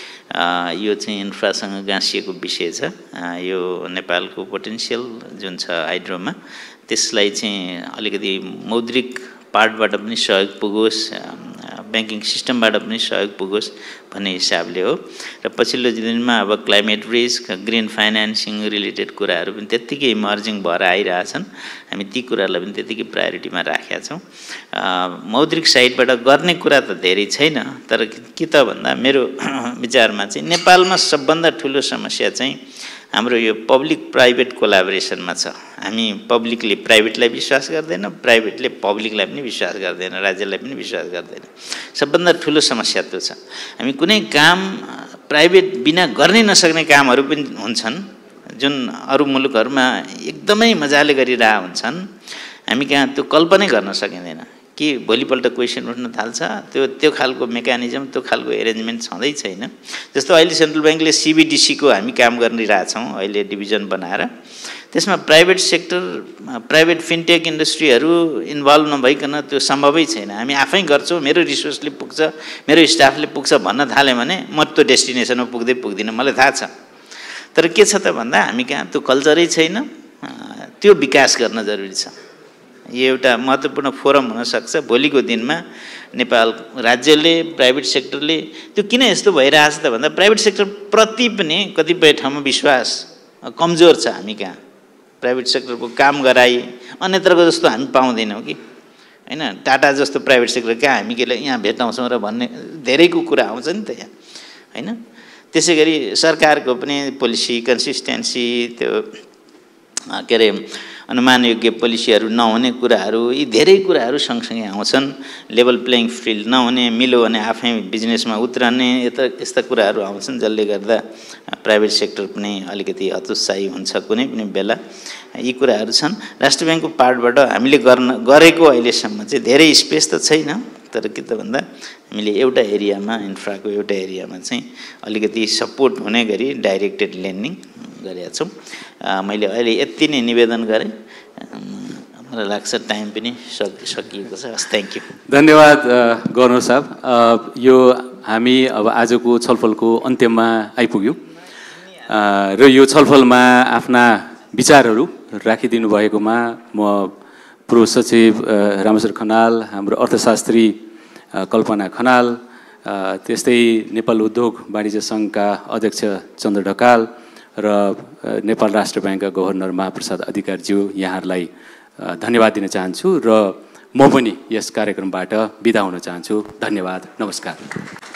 यो चाहिँ इन्फ्रासँग गाँसिएको विषय छ। यो नेपालको पोटेन्सियल जुन छ हाइड्रोमा, त्यसलाई चाहिँ अलिकति मौद्रिक पार्टबाट पनि सहयोग पुगोस्, ब्याङ्किङ सिस्टमबाट पनि सहयोग पुगोस् भन्ने हिसाबले हो। र पछिल्लो दिनमा अब climate risk, green financing related कुराहरू पनि त्यत्तिकै इमर्जिङ भएर आइरहेछन्। हामी ती कुराहरूलाई पनि त्यत्तिकै प्रायोरिटीमा राखेका छौँ। मौद्रिक साइडबाट गर्ने कुरा त धेरै छैन, तर के त भन्दा मेरो विचारमा चाहिँ नेपालमा सबभन्दा ठुलो समस्या चाहिँ हाम्रो यो पब्लिक प्राइभेट कोलाबोरेसनमा छ। हामी पब्लिकले प्राइभेटलाई विश्वास गर्दैन, प्राइभेटले पब्लिकलाई पनि विश्वास गर्दैन, राज्यलाई पनि विश्वास गर्दैन। सबभन्दा ठुलो समस्या त्यो छ। हामी कुनै काम प्राइभेट बिना गर्नै नसक्ने कामहरू पनि हुन्छन्, जुन अरू मुलुकहरूमा एकदमै मजाले गरिरहेका हुन्छन्। हामी कहाँ त्यो कल्पनै गर्न सकिँदैन कि भोलिपल्ट क्वेसन उठ्न थाल्छ, त्यो खालको मेकानिजम, त्यो खालको एरेन्जमेन्ट छँदै छैन। जस्तो अहिले सेन्ट्रल ब्याङ्कले CBDCको हामी काम गरिरहेछौँ अहिले डिभिजन बनाएर, त्यसमा प्राइभेट सेक्टर, प्राइभेट फिनटेक इन्डस्ट्रीहरू इन्भल्भ नभइकन त्यो सम्भवै छैन। हामी आफै गर्छौँ, मेरो रिसोर्सले पुग्छ, मेरो स्टाफले पुग्छ भन्न थाल्यो भने म त्यो डेस्टिनेसनमा पुग्दिनँ, मलाई थाहा छ। तर के छ त भन्दा हामी कहाँ त्यो कल्चरै छैन, त्यो विकास गर्न जरुरी छ। यो एउटा महत्त्वपूर्ण फोरम हुनसक्छ भोलिको दिनमा। नेपाल राज्यले, प्राइभेट सेक्टरले त्यो किन यस्तो भइरहेछ त भन्दा प्राइभेट सेक्टर प्रति पनि कतिपय ठाउँमा विश्वास कमजोर छ। हामी कहाँ प्राइभेट सेक्टरको काम गराई अन्यत्रको जस्तो हामी पाउँदैनौँ कि हैन। टाटा जस्तो प्राइभेट सेक्टर कहाँ हामी के यहाँ भेट्टाउँछौँ र भन्ने धेरैको कुरा आउँछ नि त यहाँ, हैन। त्यसै गरी सरकारको पनि पोलिसी कन्सिस्टेन्सी, त्यो के अरे अनुमानयोग्य पोलिसीहरू नहुने कुराहरू, यी धेरै कुराहरू सँगसँगै आउँछन्। लेभल प्लेइङ फिल्ड नहुने, मिल्यो भने आफै बिजनेसमा उत्रने, यस्ता कुराहरू आउँछन्, जसले गर्दा प्राइभेट सेक्टर पनि अलिकति हतोत्साही हुन्छ कुनै पनि बेला। यी कुराहरू छन्। राष्ट्र ब्याङ्कको पार्टबाट हामीले गरेको अहिलेसम्म चाहिँ धेरै स्पेस त छैन, तर के त भन्दा हामीले एउटा एरियामा, इन्फ्राको एउटा एरियामा चाहिँ अलिकति सपोर्ट हुने गरी डाइरेक्टेड लेन्डिङ गरेका छौँ। मैले अहिले यति नै निवेदन गरेँ, मलाई लाग्छ टाइम पनि सकिएको छ। हस्, थ्याङ्क यू। धन्यवाद गवर्नर साहब। यो हामी अब आजको छलफलको अन्त्यमा आइपुग्यौँ र यो छलफलमा आफ्ना विचारहरू राखिदिनु भएकोमा म पूर्व सचिव रामेश्वर खनाल, हाम्रो अर्थशास्त्री कल्पना खनाल, त्यस्तै नेपाल उद्योग वाणिज्य सङ्घका अध्यक्ष चन्द्र ढकाल र नेपाल राष्ट्र ब्याङ्कका गभर्नर महाप्रसाद अधिकारीज्यू, यहाँहरूलाई धन्यवाद दिन चाहन्छु र म पनि यस कार्यक्रमबाट बिदा हुन चाहन्छु। धन्यवाद, नमस्कार।